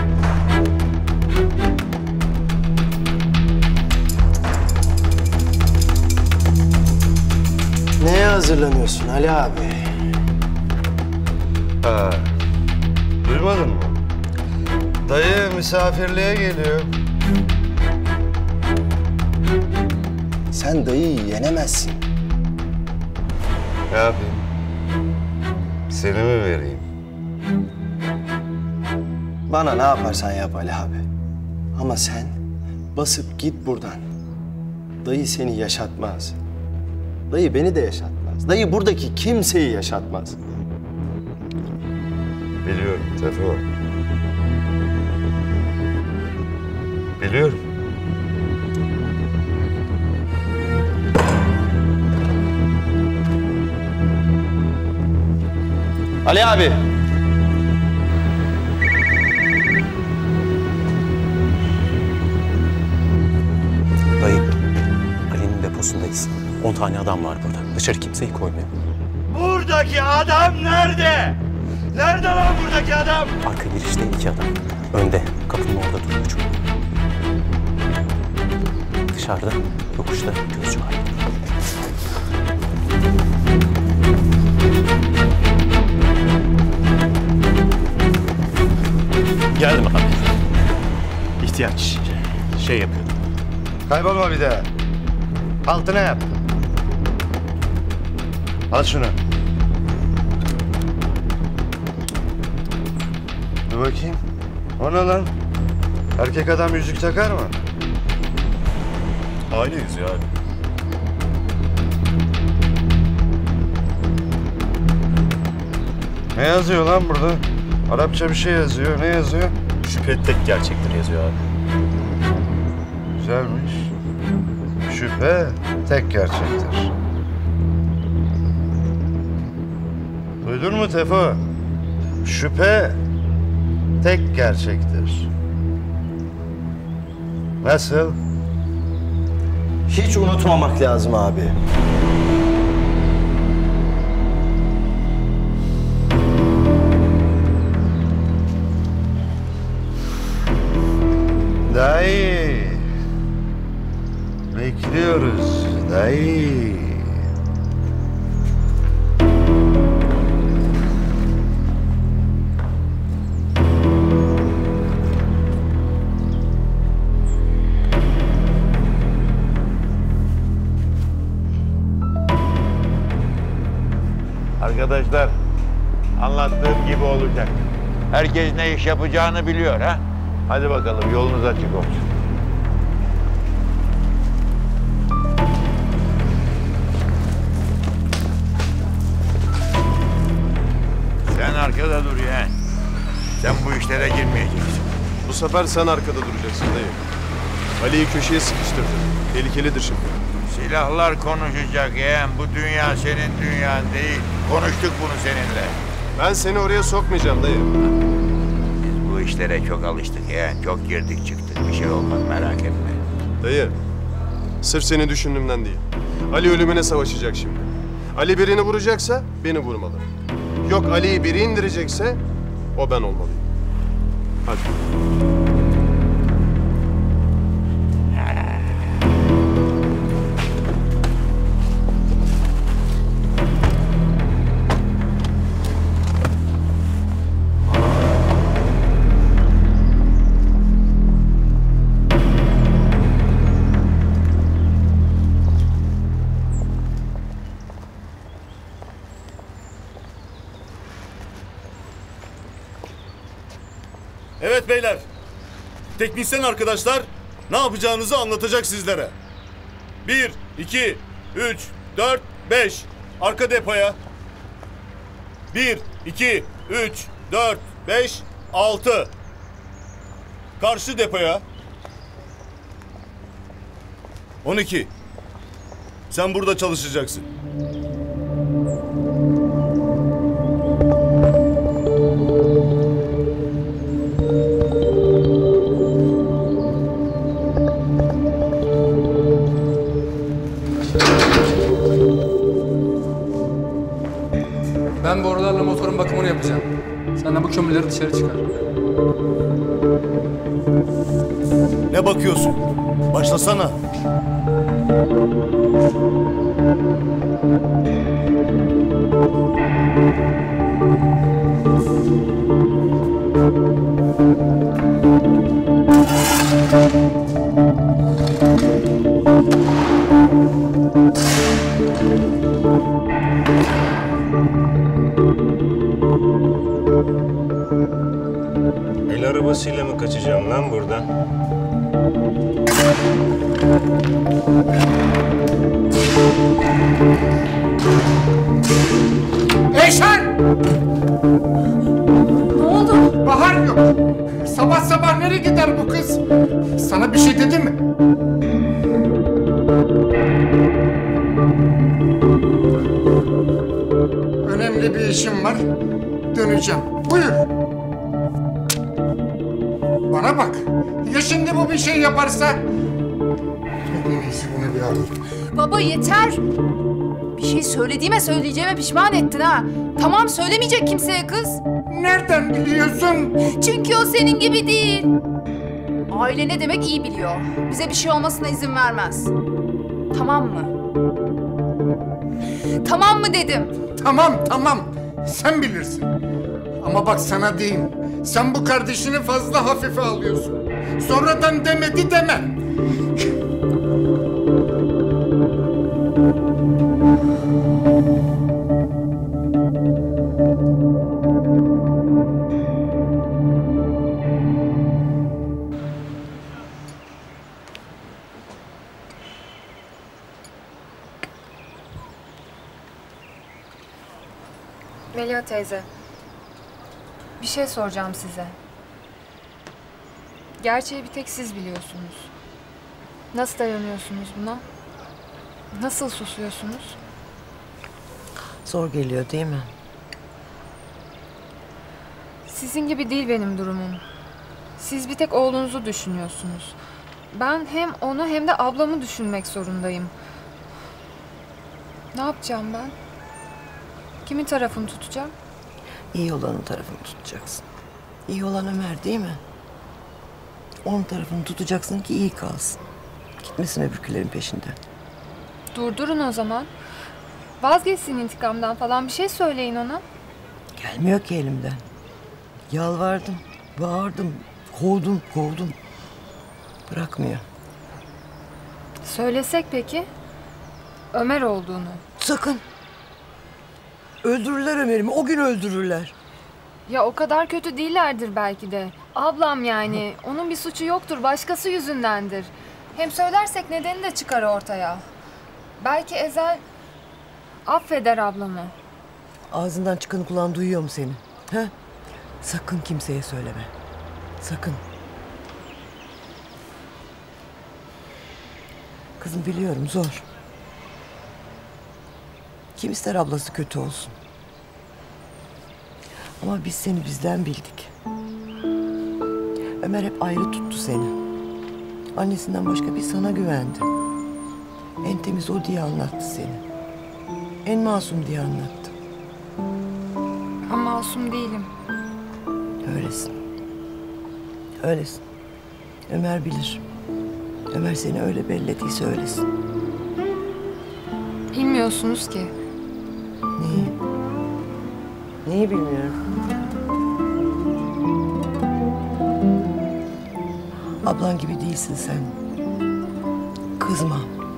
Neye hazırlanıyorsun Ali abi? Ha. Duymadın mı? Dayı misafirliğe geliyor. Sen dayıyı yenemezsin. Ne yapayım? Seni mi vereyim? Bana ne yaparsan yap Ali abi. Ama sen basıp git buradan. Dayı seni yaşatmaz. Dayı beni de yaşatmaz. Dayı buradaki kimseyi yaşatmaz. Biliyorum Tefo. Biliyorum. Ali abi. Dayı, Ali'nin deposundayız. 10 tane adam var burada. Dışarı kimseyi koymuyor. Buradaki adam nerede? Nerede lan buradaki adam? Arka girişte 2 adam. Önde, kapının orada duruyor çok. Dışarıda, yokuşta gözcü var. Geldim abi. İhtiyaç şey yapıyordum. Kaybolma bir daha. Altına yap. Al şunu. Dur bakayım. O ne lan? Erkek adam yüzük takar mı? Aile yüzüğü abi. Ne yazıyor lan burada? Arapça bir şey yazıyor. Ne yazıyor? Şüphe tek gerçektir yazıyor abi. Güzelmiş. Şüphe tek gerçektir. Duydun mu Tefo? Şüphe tek gerçektir. Nasıl? Hiç unutmamak lazım abi. Dayı. Bekliyoruz dayı. Arkadaşlar, anlattığım gibi olacak. Herkes ne iş yapacağını biliyor ha. Hadi bakalım, yolunuz açık olsun. Sen arkada dur ya. Sen bu işlere girmeyeceksin. Bu sefer sen arkada duracaksın dayı. Ali'yi köşeye sıkıştırdın. Tehlikelidir şimdi. Silahlar konuşacak yeğen. Bu dünya senin dünyan değil. Konuştuk bunu seninle. Ben seni oraya sokmayacağım dayı. Biz bu işlere çok alıştık yeğen. Çok girdik çıktık. Bir şey olmaz, merak etme. Dayı, sırf seni düşündüğümden değil. Ali ölümüne savaşacak şimdi. Ali birini vuracaksa beni vurmalı. Yok Ali'yi biri indirecekse o ben olmalıyım. Hadi. Evet beyler. Teknisyen arkadaşlar ne yapacağınızı anlatacak sizlere. 1, 2, 3, 4, 5. Arka depoya. 1, 2, 3, 4, 5, 6. Karşı depoya. 12. Sen burada çalışacaksın. Ben borularla motorun bakımını yapacağım. Sen de bu kömürleri dışarı çıkar. Ne bakıyorsun? Başlasana. El arabasıyla mı kaçacağım lan buradan? Eyşan! Ne oldu? Bahar yok. Sabah sabah nereye gider bu kız? Sana bir şey dedi mi? Önemli bir işim var. Döneceğim. Buyur. Bana bak. Ya şimdi bu bir şey yaparsa? En iyisi bunu bir alayım. Baba yeter. Bir şey söyleyeceğime pişman ettin ha. Tamam söylemeyecek kimseye kız. Nereden biliyorsun? Çünkü o senin gibi değil. Aile ne demek iyi biliyor. Bize bir şey olmasına izin vermez. Tamam mı? Tamam mı dedim. Tamam. Sen bilirsin. Ama bak sana diyeyim. Sen bu kardeşini fazla hafife alıyorsun. Sonradan demedi deme. Melia teyze, bir şey soracağım size. Gerçeği bir tek siz biliyorsunuz. Nasıl dayanıyorsunuz buna? Nasıl susuyorsunuz? Zor geliyor değil mi? Sizin gibi değil benim durumum. Siz bir tek oğlunuzu düşünüyorsunuz. Ben hem onu hem de ablamı düşünmek zorundayım. Ne yapacağım ben? Kimin tarafını tutacağım? İyi olanın tarafını tutacaksın. İyi olan Ömer değil mi? Onun tarafını tutacaksın ki iyi kalsın. Gitmesin öbürkülerin peşinden. Durdurun o zaman. Vazgeçsin intikamdan falan, bir şey söyleyin ona. Gelmiyor ki elimden. Yalvardım, bağırdım, kovdum. Bırakmıyor. Söylesek peki? Ömer olduğunu. Sakın. Öldürürler Ömer'imi, o gün öldürürler. Ya o kadar kötü değillerdir belki de. Ablam yani. Onun bir suçu yoktur, başkası yüzündendir. Hem söylersek nedeni de çıkar ortaya. Belki Ezel affeder ablamı. Ağzından çıkanı kulağın duyuyor mu senin? Ha? Sakın kimseye söyleme. Sakın. Kızım biliyorum zor. Kim ister ablası kötü olsun? Ama biz seni bizden bildik. Ömer hep ayrı tuttu seni. Annesinden başka bir sana güvendi. En temiz o diye anlattı seni. En masum diye anlattı. Ben masum değilim. Öylesin. Öylesin. Ömer bilir. Ömer seni öyle bellediyse öylesin. Bilmiyorsunuz ki. Neyi? Neyi bilmiyorum. Ablan gibi değilsin sen. Kızma.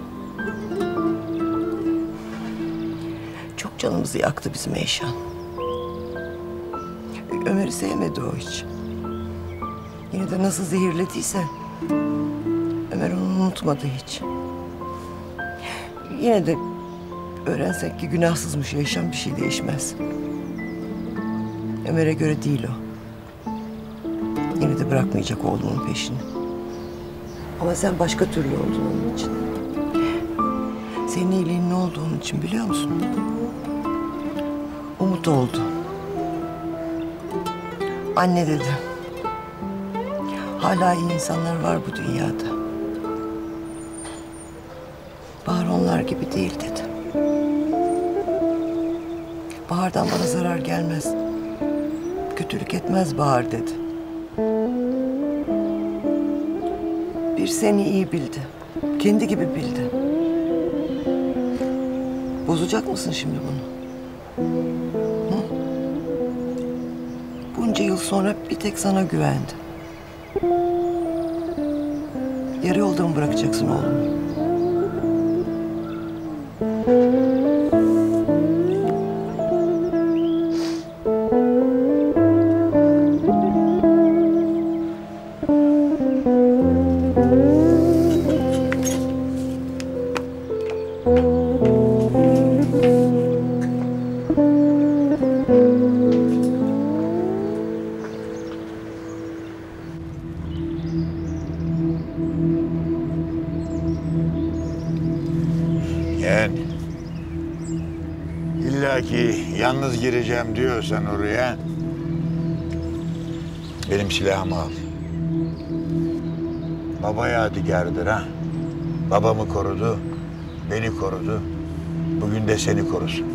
Çok canımızı yaktı bizim Eyşan. Ömer'i sevmedi o hiç. Yine de nasıl zehirlediyse Ömer onu unutmadı hiç. Yine de öğrensek ki günahsızmış, yaşam bir şey değişmez. Ömer'e göre değil o. Yine de bırakmayacak oğlunun peşini. Ama sen başka türlü oldun onun için. Senin iyiliğin ne oldu onun için biliyor musun? Umut oldu. Anne dedi. Hala iyi insanlar var bu dünyada. Bahar onlar gibi değil dedi. Bahar'dan bana zarar gelmez. Kötülük etmez Bahar dedi. Bir seni iyi bildi. Kendi gibi bildi. Bozacak mısın şimdi bunu? Hı? Bunca yıl sonra bir tek sana güvendi. Yarı yolda mı bırakacaksın oğlum? Yeğen, illa ki yalnız gireceğim diyorsan oraya, benim silahımı al. Baba yadigarıdır ha. Babamı korudu, beni korudu. Bugün de seni korusun.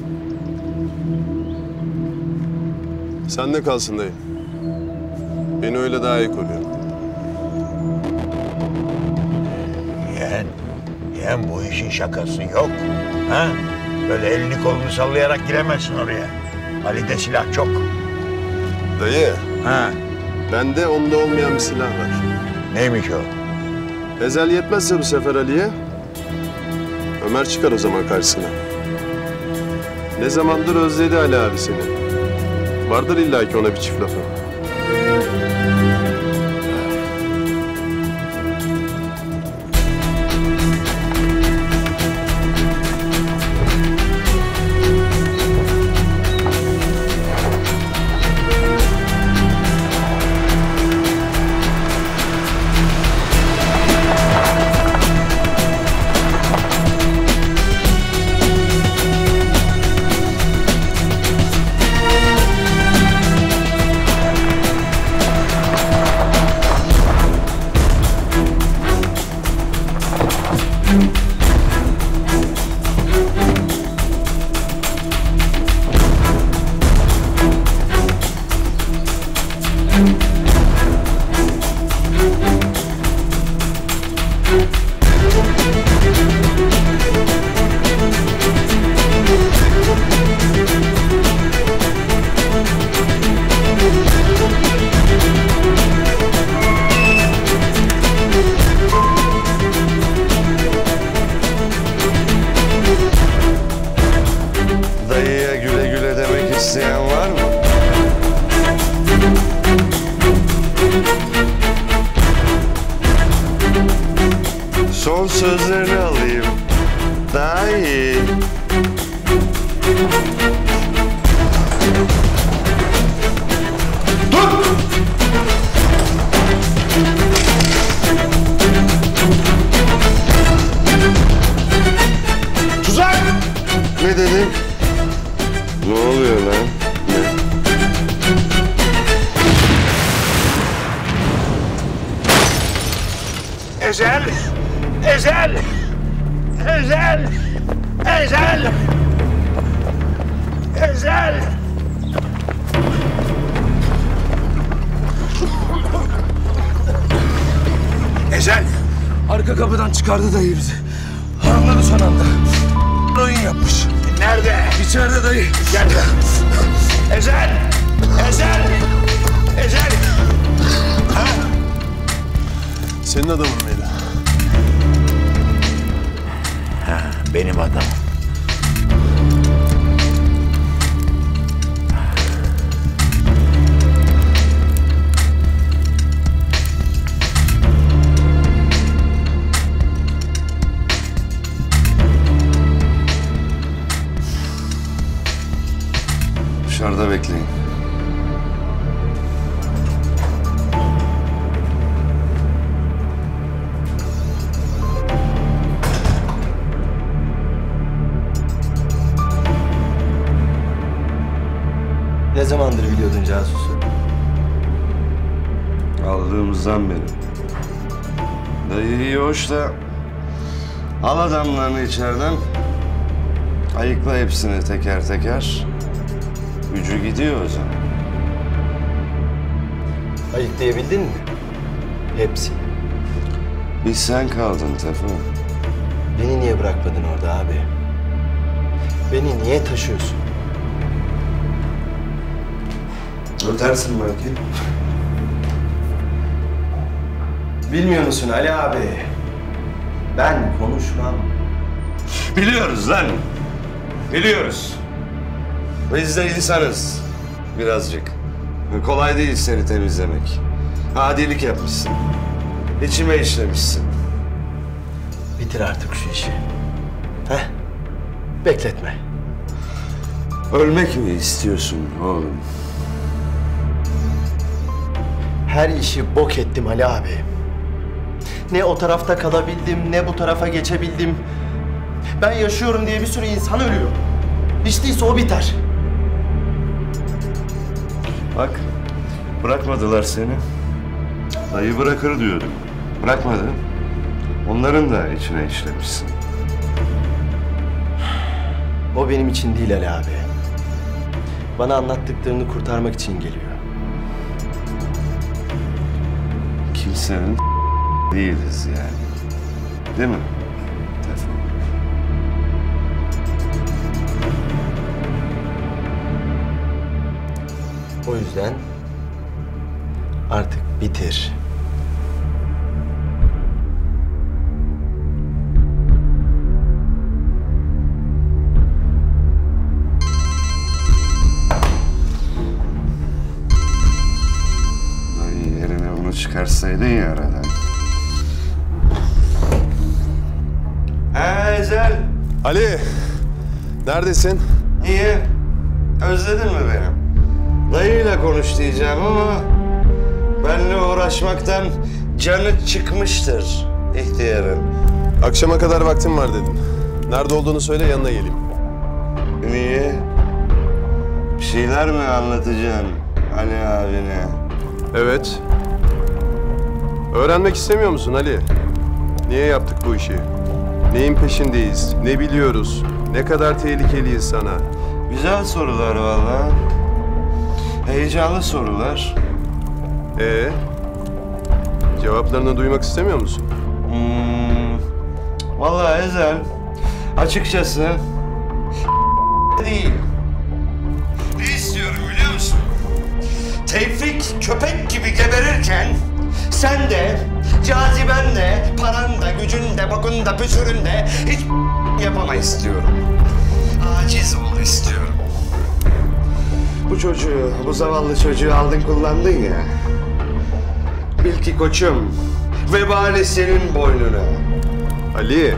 Sen de kalsın dayı. Beni öyle daha iyi koruyor. Yeğen bu işin şakası yok. Ha? Böyle elini kolunu sallayarak giremezsin oraya. Ali'de silah çok. Dayı. Ha? Bende onda olmayan bir silah var. Neymiş o? Ezel yetmezse bu sefer Ali'ye, Ömer çıkar o zaman karşısına. Ne zamandır özledi Ali abi seni. Vardır illaki ona bir çift lafı. Dayıya güle güle demek isteyen var mı? Son sözlerini alayım. Dayı. Dur! Tuzak! Ne dedin? Ne oluyor lan? Ne? Ezel! Ezel! Ezel! Ezel! Ezel! Ezel! Arka kapıdan çıkardı dayı bizi. Anladı son anda. Oyun yapmış. Nerede? İçeride dayı. Gel. Ezel! Ezel! Ezel! Ha? Senin adamın mıydı? Ha, benim adamım. dışarıda bekleyin. Ne zamandır biliyordun casusu? Aldığımızdan beri. Dayı iyi hoş da al adamlarını içeriden, ayıkla hepsini teker teker. Gücü gidiyor o zaman. Ayıklayabildin mi? Hepsi. Bir sen kaldın Tefo. Beni niye bırakmadın orada abi? Beni niye taşıyorsun? Ötersin belki. Bilmiyor musun Ali abi? Ben konuşmam. Biliyoruz lan. Biliyoruz. Biz de insanız. Birazcık. Kolay değil seni temizlemek. Adilik yapmışsın. İçime işlemişsin. Bitir artık şu işi. Heh? Bekletme. Ölmek mi istiyorsun oğlum? Her işi bok ettim Ali abi. Ne o tarafta kalabildim, ne bu tarafa geçebildim. Ben yaşıyorum diye bir sürü insan ölüyor. Hiç değilse o biter. Bak, bırakmadılar seni. Dayı bırakır diyordum. Bırakmadı. Onların da içine işlemişsin. O benim için değil Ali abi. Bana anlattıklarını kurtarmak için geliyor. Kimsenin değiliz yani. Değil mi? Tefo. O yüzden artık bitir. Dayı yerine onu çıkarsaydın ya aradan. Ezel. Ali, neredesin? İyi. Özledin mi beni? Dayıyla konuş diyeceğim ama benimle uğraşmaktan canı çıkmıştır ihtiyarın. Akşama kadar vaktim var dedim. Nerede olduğunu söyle, yanına geleyim. Niye? Bir şeyler mi anlatacaksın Ali abine? Evet. Öğrenmek istemiyor musun Ali? Niye yaptık bu işi? Neyin peşindeyiz? Ne biliyoruz? Ne kadar tehlikeliyiz sana? Güzel sorular vallahi. Heyecanlı sorular. Cevaplarını duymak istemiyor musun? Vallahi Ezel, açıkçası değil. Ne istiyorum biliyor musun? Tevfik köpek gibi geberirken sen de, caziben de, paran da, gücün de, bokun da, püsürün de hiç yapama istiyorum. Aciz ol istiyorum. Bu çocuğu, bu zavallı çocuğu aldın kullandın ya. Bil ki koçum, vebali senin boynuna. Ali.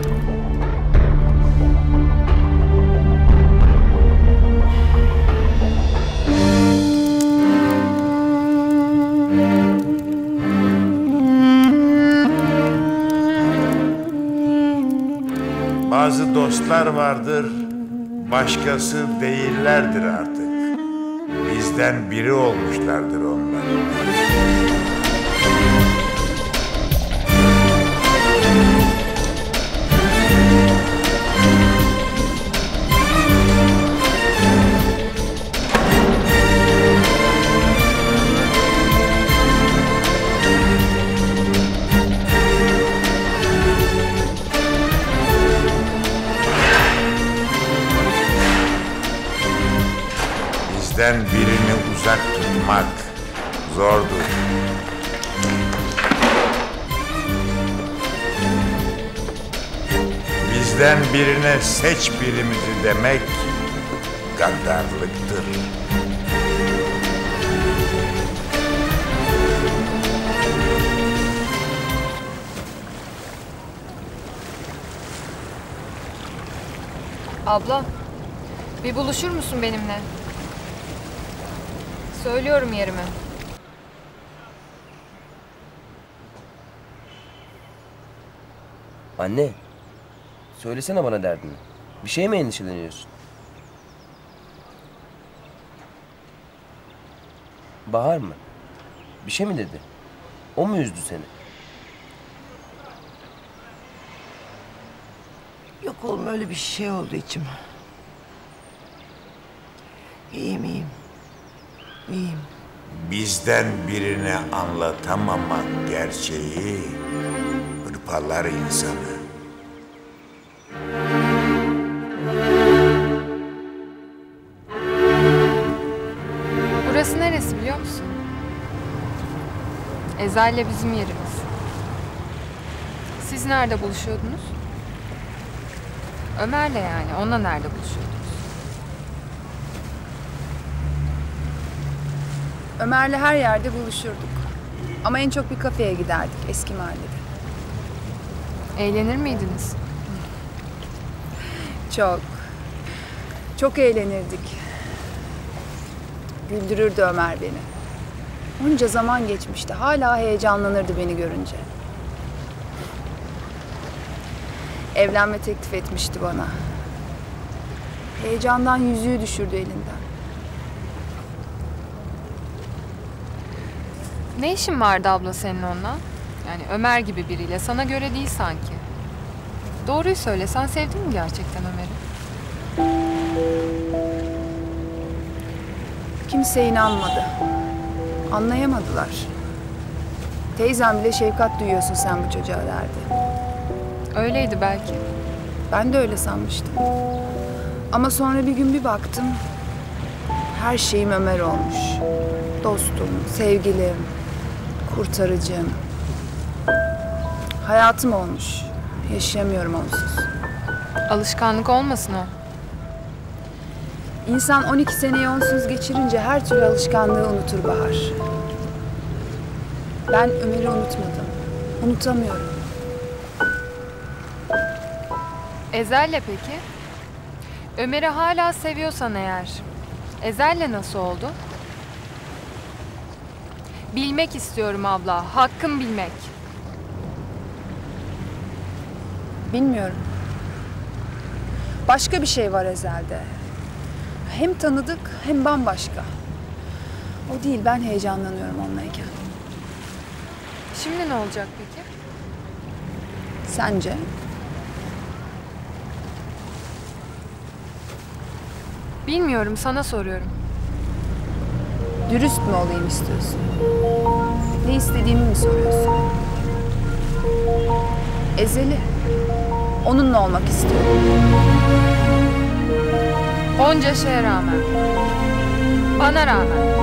Bazı dostlar vardır, başkası değillerdir artık. Bizden biri olmuşlardır onlar. Bizden birini uzak tutmak zordur. Bizden birine seç birimizi demek gaddarlıktır. Abla, bir buluşur musun benimle? Söylüyorum yerimi. Anne, söylesene bana derdini. Bir şey mi endişeleniyorsun? Bahar mı? Bir şey mi dedi? O mu üzdü seni? Yok oğlum, öyle bir şey oldu içim. İyiyim. İyiyim. Bizden birine anlatamamak gerçeği hırpalar insanı. Burası neresi biliyor musun? Ezel'le bizim yerimiz. Siz nerede buluşuyordunuz? Ömer'le yani. Onunla nerede buluşuyordunuz? Ömer'le her yerde buluşurduk. Ama en çok bir kafeye giderdik eski mahallede. Eğlenir miydiniz? Çok. Çok eğlenirdik. Güldürürdü Ömer beni. Onca zaman geçmişti. Hala heyecanlanırdı beni görünce. Evlenme teklif etmişti bana. Heyecandan yüzüğü düşürdü elinden. Ne işin vardı abla senin onunla? Yani Ömer gibi biriyle. Sana göre değil sanki. Doğruyu söyle. Sen sevdin mi gerçekten Ömer'i? Kimse inanmadı. Anlayamadılar. Teyzem bile şefkat duyuyorsun sen bu çocuğa derdi. Öyleydi belki. Ben de öyle sanmıştım. Ama sonra bir gün bir baktım. Her şeyim Ömer olmuş. Dostum, sevgilim, kurtarıcım. Hayatım olmuş. Yaşayamıyorum onsuz. Alışkanlık olmasın o. İnsan 12 seneyi onsuz geçirince her türlü alışkanlığı unutur Bahar. Ben Ömer'i unutmadım. Unutamıyorum. Ezel'le peki? Ömer'i hala seviyorsan eğer, Ezel'le nasıl oldu? Bilmek istiyorum abla, hakkım bilmek. Bilmiyorum. Başka bir şey var Ezel'de. Hem tanıdık hem bambaşka. O değil, ben heyecanlanıyorum onunlayken. Şimdi ne olacak peki? Sence? Bilmiyorum, sana soruyorum. Dürüst mü olayım istiyorsun? Ne istediğimi mi soruyorsun? Ezel'i. Onunla olmak istiyorum. Onca şeye rağmen. Bana rağmen.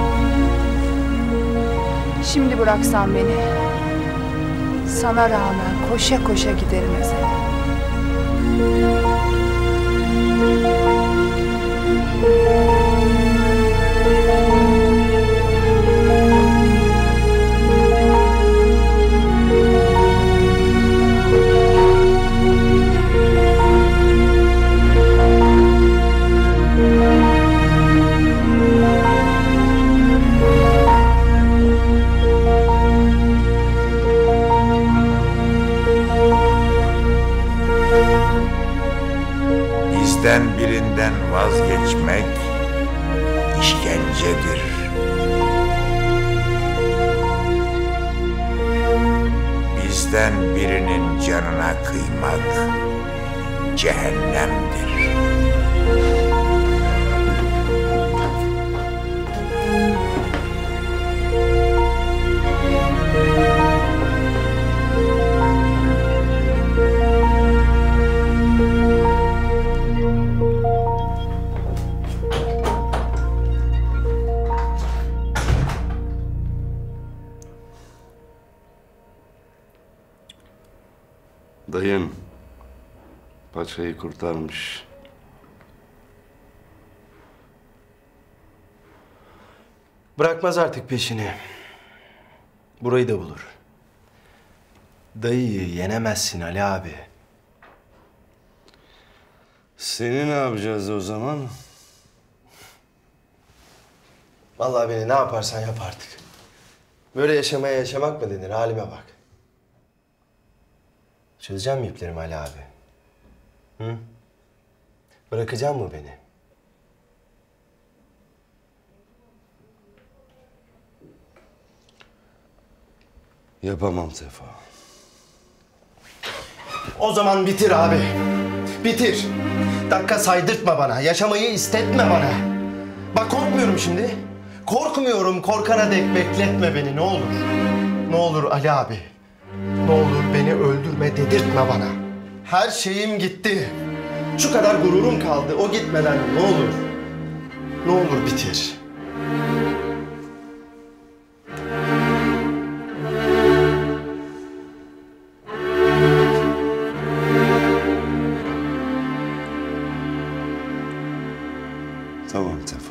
Şimdi bıraksan beni. Sana rağmen koşa koşa giderim Ezel'e. Bizden birinden vazgeçmek işkencedir. Bizden birinin canına kıymak cehennemdir. Dayın paçayı kurtarmış. Bırakmaz artık peşini. Burayı da bulur. Dayıyı yenemezsin Ali abi. Seni ne yapacağız o zaman? Vallahi beni ne yaparsan yap artık. Böyle yaşamak mı denir? Halime bak. Çözeceğim mi iplerimi Ali abi? Hı? Bırakacak mı beni? Yapamam Tefo. O zaman bitir abi. Bitir. Dakika saydırtma bana. Yaşamayı istetme bana. Bak korkmuyorum şimdi. Korkmuyorum. Korkana dek bekletme beni ne olur. Ne olur Ali abi. Ne olur beni öldürme dedirtme bana. Her şeyim gitti. Şu kadar gururum kaldı. O gitmeden ne olur. Ne olur bitir. Tamam Tefo.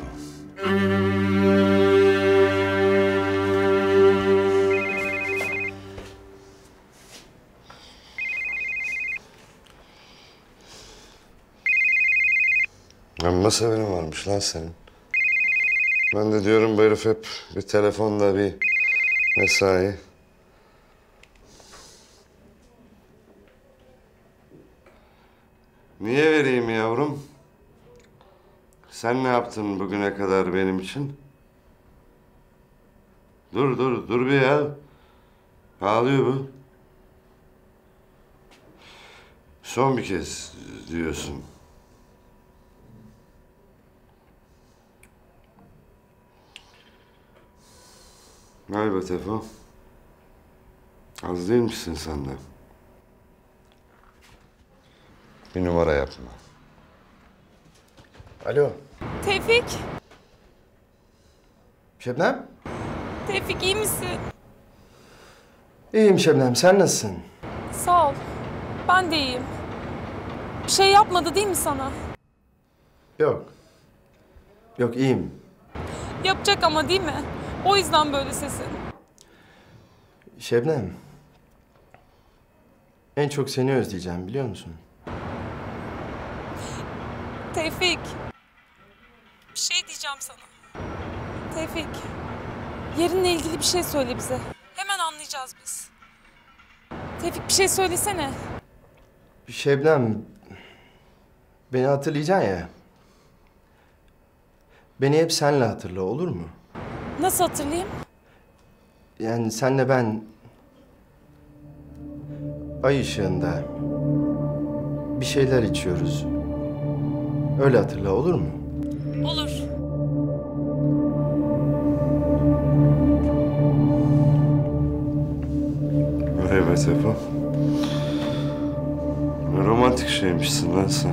Amma severim varmış lan senin. Ben de diyorum bu herif hep bir telefonla bir mesai. Niye vereyim yavrum? Sen ne yaptın bugüne kadar benim için? Dur bir ya. Ağlıyor bu. Son bir kez diyorsun. Vay be Tefo. Az değil misin sen de? Bir numara yapma. Alo. Tevfik. Şebnem? Tevfik iyi misin? İyiyim Şebnem. Sen nasılsın? Sağ ol. Ben de iyiyim. Bir şey yapmadı değil mi sana? Yok. Yok iyiyim. Yapacak ama değil mi? O yüzden böyle sesin. Şebnem. En çok seni özleyeceğim biliyor musun? Tevfik. Bir şey diyeceğim sana. Tevfik. Yerinle ilgili bir şey söyle bize. Hemen anlayacağız biz. Tevfik bir şey söylesene. Şebnem. Beni hatırlayacaksın ya. Beni hep senle hatırla olur mu? Nasıl hatırlayayım? Yani senle ben... ay ışığında... bir şeyler içiyoruz. Öyle hatırla olur mu? Olur. Vay be Tefo. Ne romantik şeymişsin lan sen.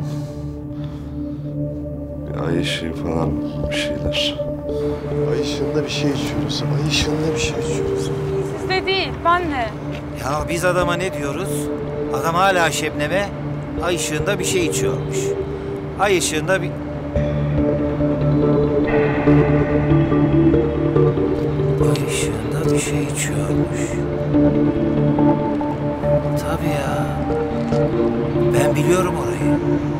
Bir ay ışığı falan bir şeyler. Ay ışığında bir şey içiyoruz. Ay ışığında bir şey içiyoruz. Sizde değil, benle. Ya biz adama ne diyoruz? Adam hala Şebnem'e ay ışığında bir şey içiyormuş. Ay ışığında bir... Ay ışığında bir şey içiyormuş. Tabii ya. Ben biliyorum orayı.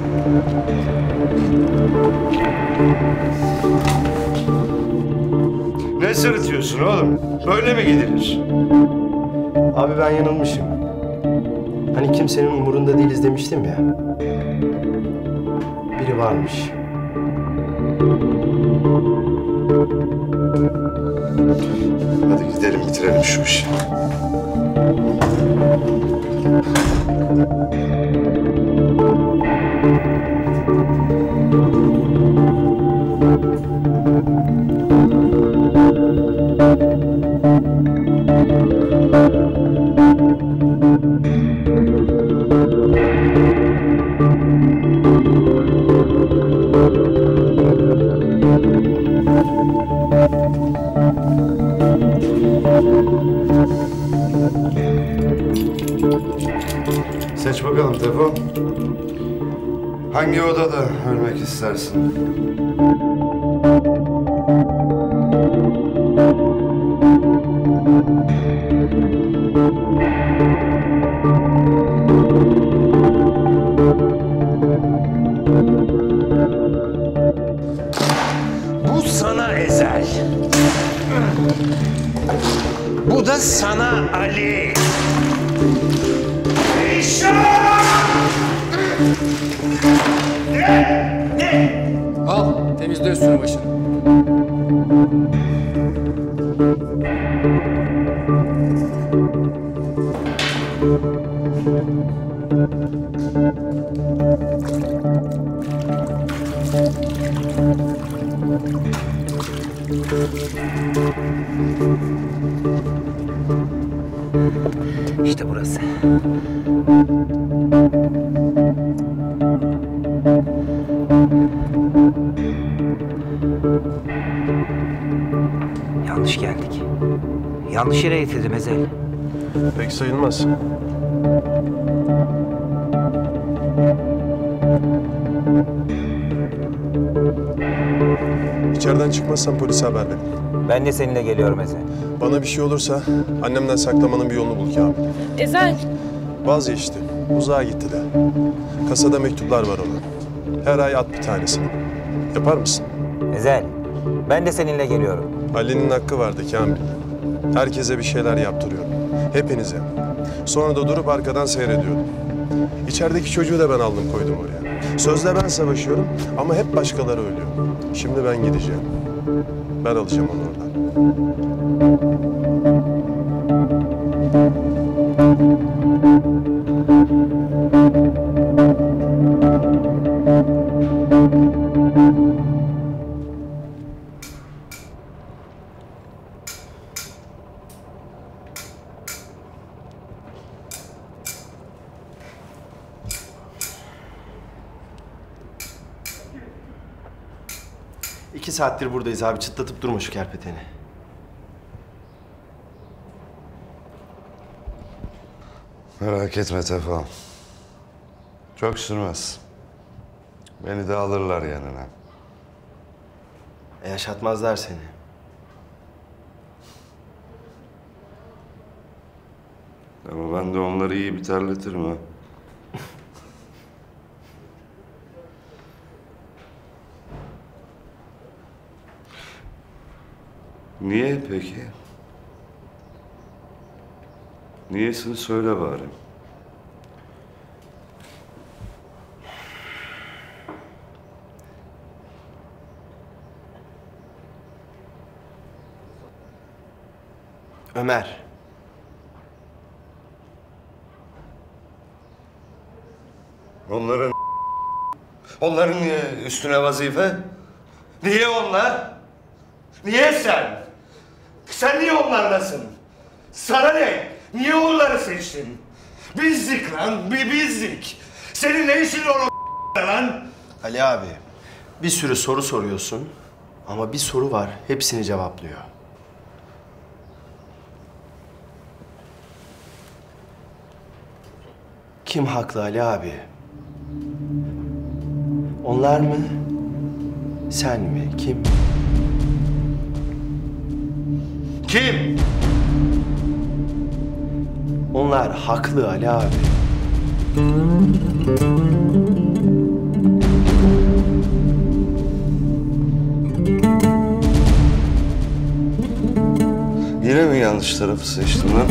Ne sırıtıyorsun oğlum? Böyle mi gidilir? Abi ben yanılmışım. Hani kimsenin umurunda değiliz demiştim ya. Biri varmış. Hadi gidelim bitirelim şu işi. Seç bakalım Tefo. Hangi odada ölmek istersin? Bu sana sana Ezel. Bu da sana Ali. Al, temizle üstünü başını. İşte burası. Yanlış geldik. Yanlış yere getirdim Ezel. Pek sayılmaz. İçeriden çıkmazsan polise haber verin. Ben de seninle geliyorum Ezel. Bana bir şey olursa annemden saklamanın bir yolunu bul Kamil. Ezel. Vazgeçti. Uzağa gitti de. Kasada mektuplar var onun. Her ay at bir tanesini. Yapar mısın? Ezel, ben de seninle geliyorum. Ali'nin hakkı vardı Kamil. Herkese bir şeyler yaptırıyorum. Hepinize. Sonra da durup arkadan seyrediyordum. İçerideki çocuğu da ben aldım koydum oraya. Sözde ben savaşıyorum ama hep başkaları ölüyor. Şimdi ben gideceğim. Ben alacağım onu oradan. İki saattir buradayız abi. Çıtlatıp durma şu kerpeteni. Merak etme Tefal. Çok sürmez. Beni de alırlar yanına. Yaşatmazlar seni. Ama ben de onları iyi bir terletirim ha. Niye peki? Niyesini söyle bari. Ömer. Onların niye üstüne vazife? Niye onlar? Niye sen? Sen niye onlardasın? Sana ne? Niye onları seçtin? Bizdik lan, bizdik. Senin ne işin var o lan? Ali abi, bir sürü soru soruyorsun ama bir soru var, hepsini cevaplıyor. Kim haklı Ali abi? Onlar mı? Sen mi? Kim? Kim? Onlar haklı Ali abi. Yine mi yanlış tarafı seçtim lan?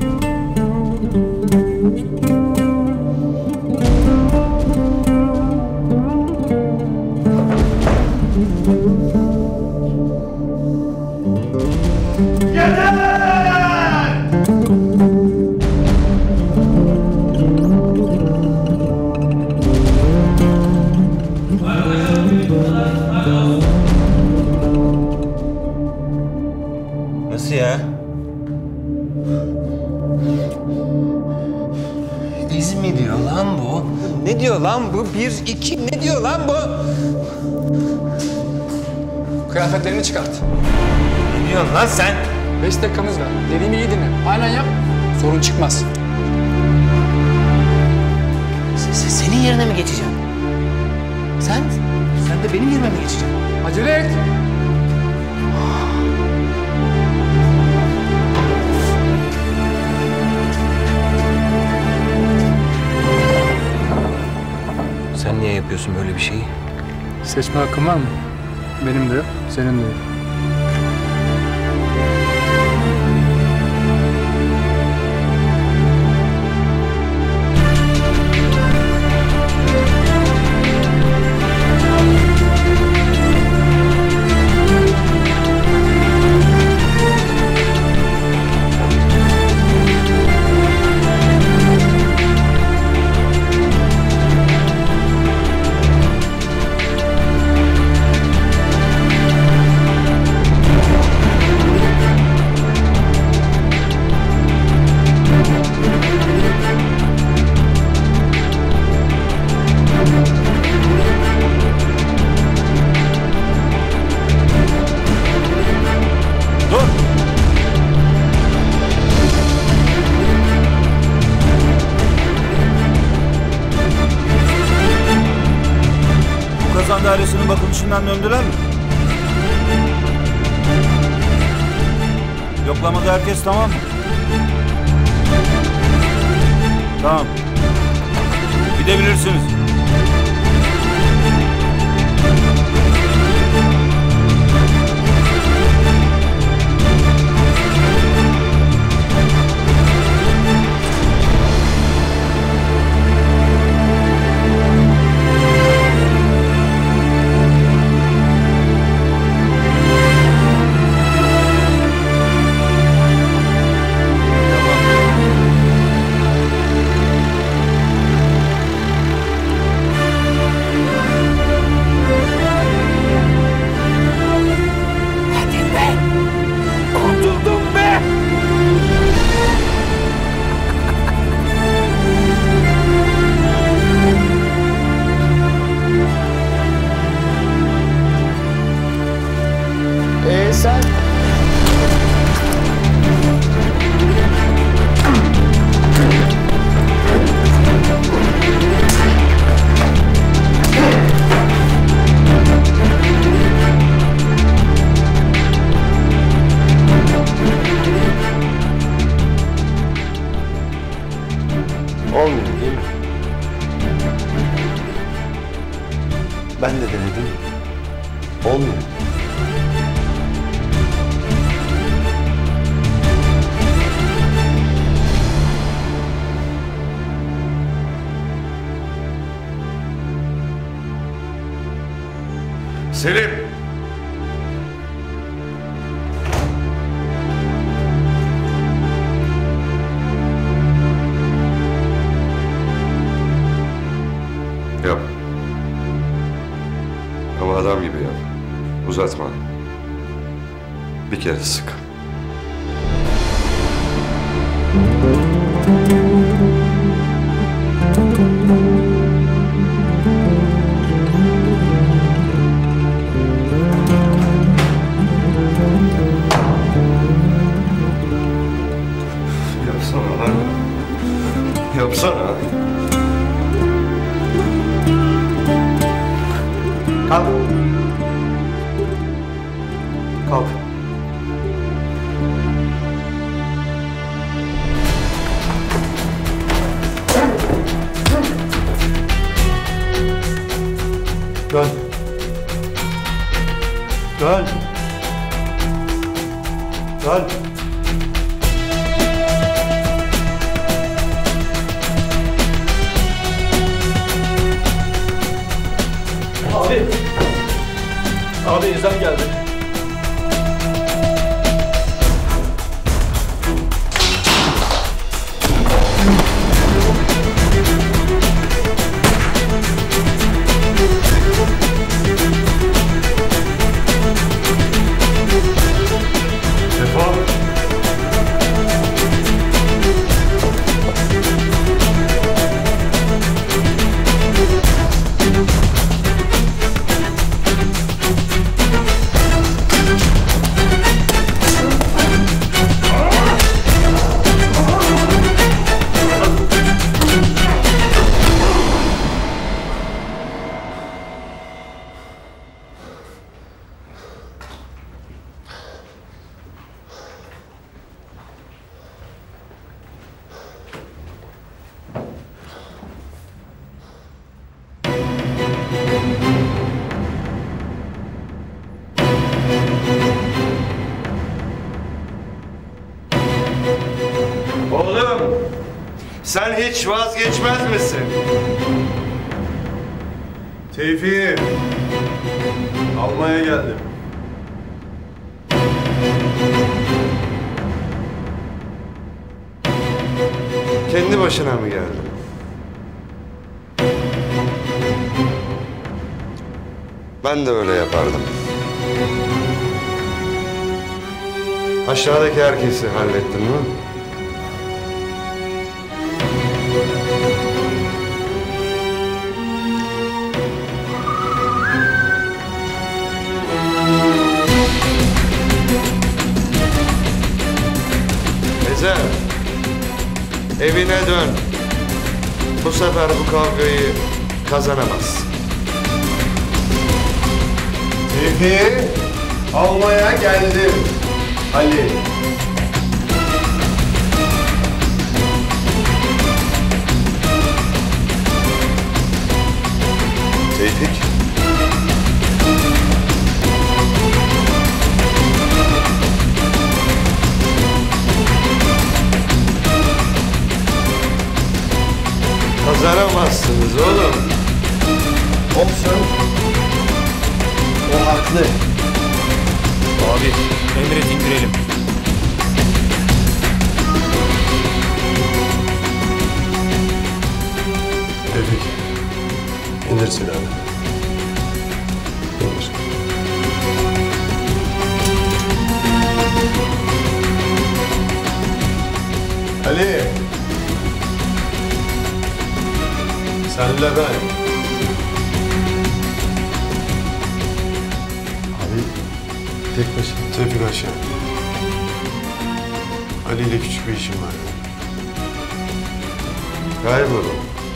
Nasıl ya? İz mi diyor lan bu? Ne diyor lan bu? 1, 2, ne diyor lan bu? Kıyafetlerini çıkart. Ne diyorsun lan sen? 5 dakikamız var. Dediğimi iyi dinle. Aynen yap. Sorun çıkmaz. Senin yerine mi geçeceğim? Sen de benim yerime mi geçeceksin? Acele et. Sen niye yapıyorsun böyle bir şeyi? Seçme hakkın var mı? Benim de yok, senin de yok. yoklamacından döndüler mi? Yoklamada herkes tamam mı? Tamam. Gidebilirsiniz. Sen... Olmuyor değil mi? Ben de denedim. Olmuyor. Selim! Yap. Ama adam gibi yap. Uzatma. Bir kere sık. Yapsana lan. Yapsana. Kalk. Kalk. Dön. Dön. Dön. Abi. Abi Ezel geldi. Sefa. Oğlum, sen hiç vazgeçmez misin? Tevfik'i almaya geldim. Kendi başına mı geldin? Ben de öyle yapardım. Aşağıdaki herkesi hallettin mi? Ezel, evine dön. Bu sefer bu kavgayı kazanamazsın. Tevfik'i almaya geldim. Ali. Tevfik. Kazanamazsınız oğlum. Olsun. O haklı. Abi emret indirelim. Tevfik. İndir silahını. İndir. Ali. Senle ben. Abi tek başına. Tevfik aşağı. Ali ile küçük bir işim var. Kaybolun.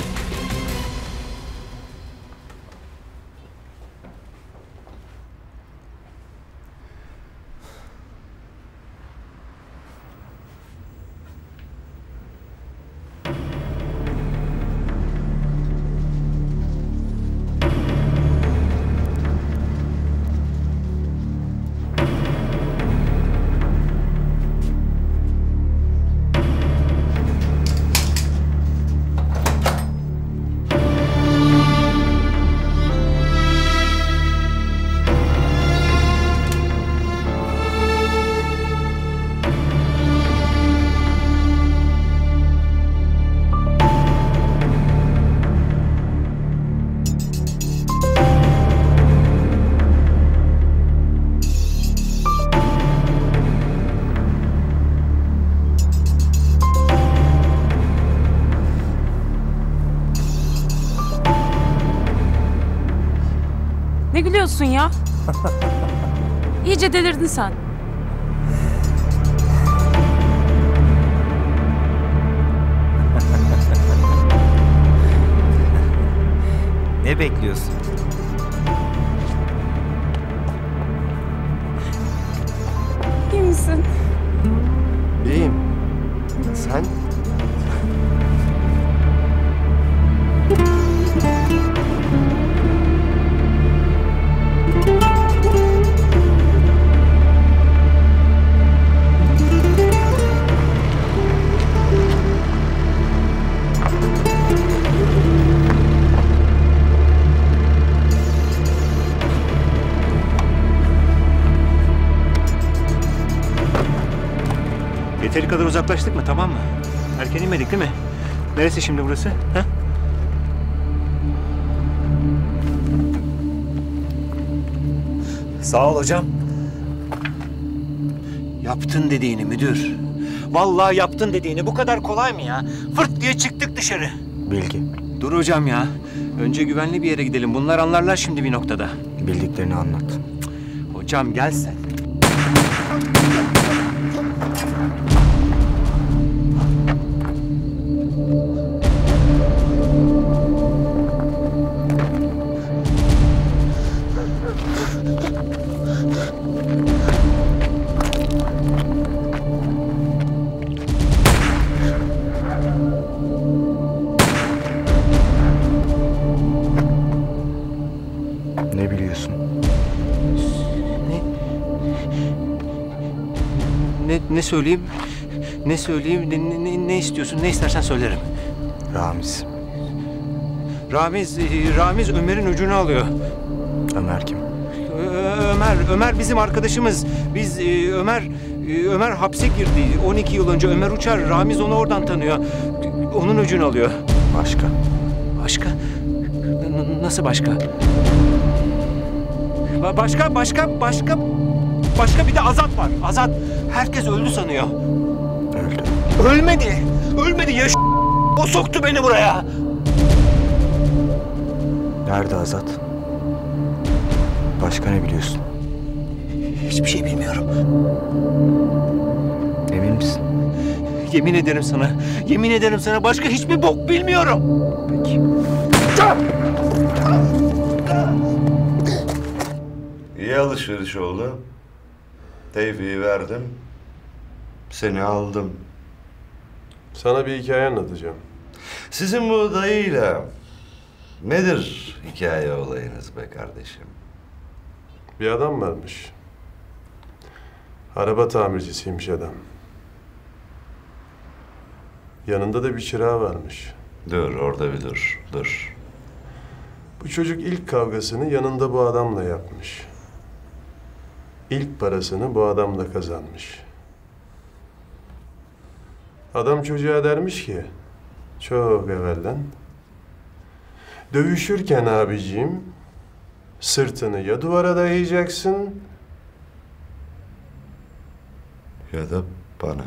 Ne gülüyorsun ya? İyice delirdin sen. Ne bekliyorsun? İyi misin? İyiyim. Sen? Yeteri kadar uzaklaştık mı, tamam mı? Erken inmedik değil mi? Neresi şimdi burası? Ha? Sağ ol hocam. Yaptın dediğini müdür. Vallahi yaptın dediğini. Bu kadar kolay mı ya? Fırt diye çıktık dışarı. Bilgi. Dur hocam ya. Önce güvenli bir yere gidelim. Bunlar anlarlar şimdi bir noktada. Bildiklerini anlat. Hocam gel sen. Ne biliyorsun? Ne söyleyeyim? Ne söyleyeyim? Ne istiyorsun? Ne istersen söylerim. Ramiz. Ramiz Ömer'in ucunu alıyor. Ömer kim? Ömer bizim arkadaşımız. Ömer hapse girdi 12 yıl önce. Ömer Uçar. Ramiz onu oradan tanıyor. Onun ucunu alıyor. Başka? Başka? Nasıl başka? Başka bir de Azat var. Azat. Herkes öldü sanıyor. Öldü. Ölmedi ya. O soktu beni buraya. Nerede Azat? Başka ne biliyorsun? Hiçbir şey bilmiyorum. Emin misin? Yemin ederim sana. Yemin ederim sana. Başka hiçbir bok bilmiyorum. Peki. İyi alışveriş oldu. Tevfik'i verdim. Seni aldım. Sana bir hikaye anlatacağım. Sizin bu dayıyla nedir hikaye olayınız be kardeşim? Bir adam varmış. Araba tamircisiymiş adam. Yanında da bir çırağı varmış. Dur orada bir dur. Bu çocuk ilk kavgasını yanında bu adamla yapmış. İlk parasını bu adamla kazanmış. Adam çocuğa dermiş ki, çok evvelden, dövüşürken abiciğim, sırtını ya duvara dayayacaksın ya da bana.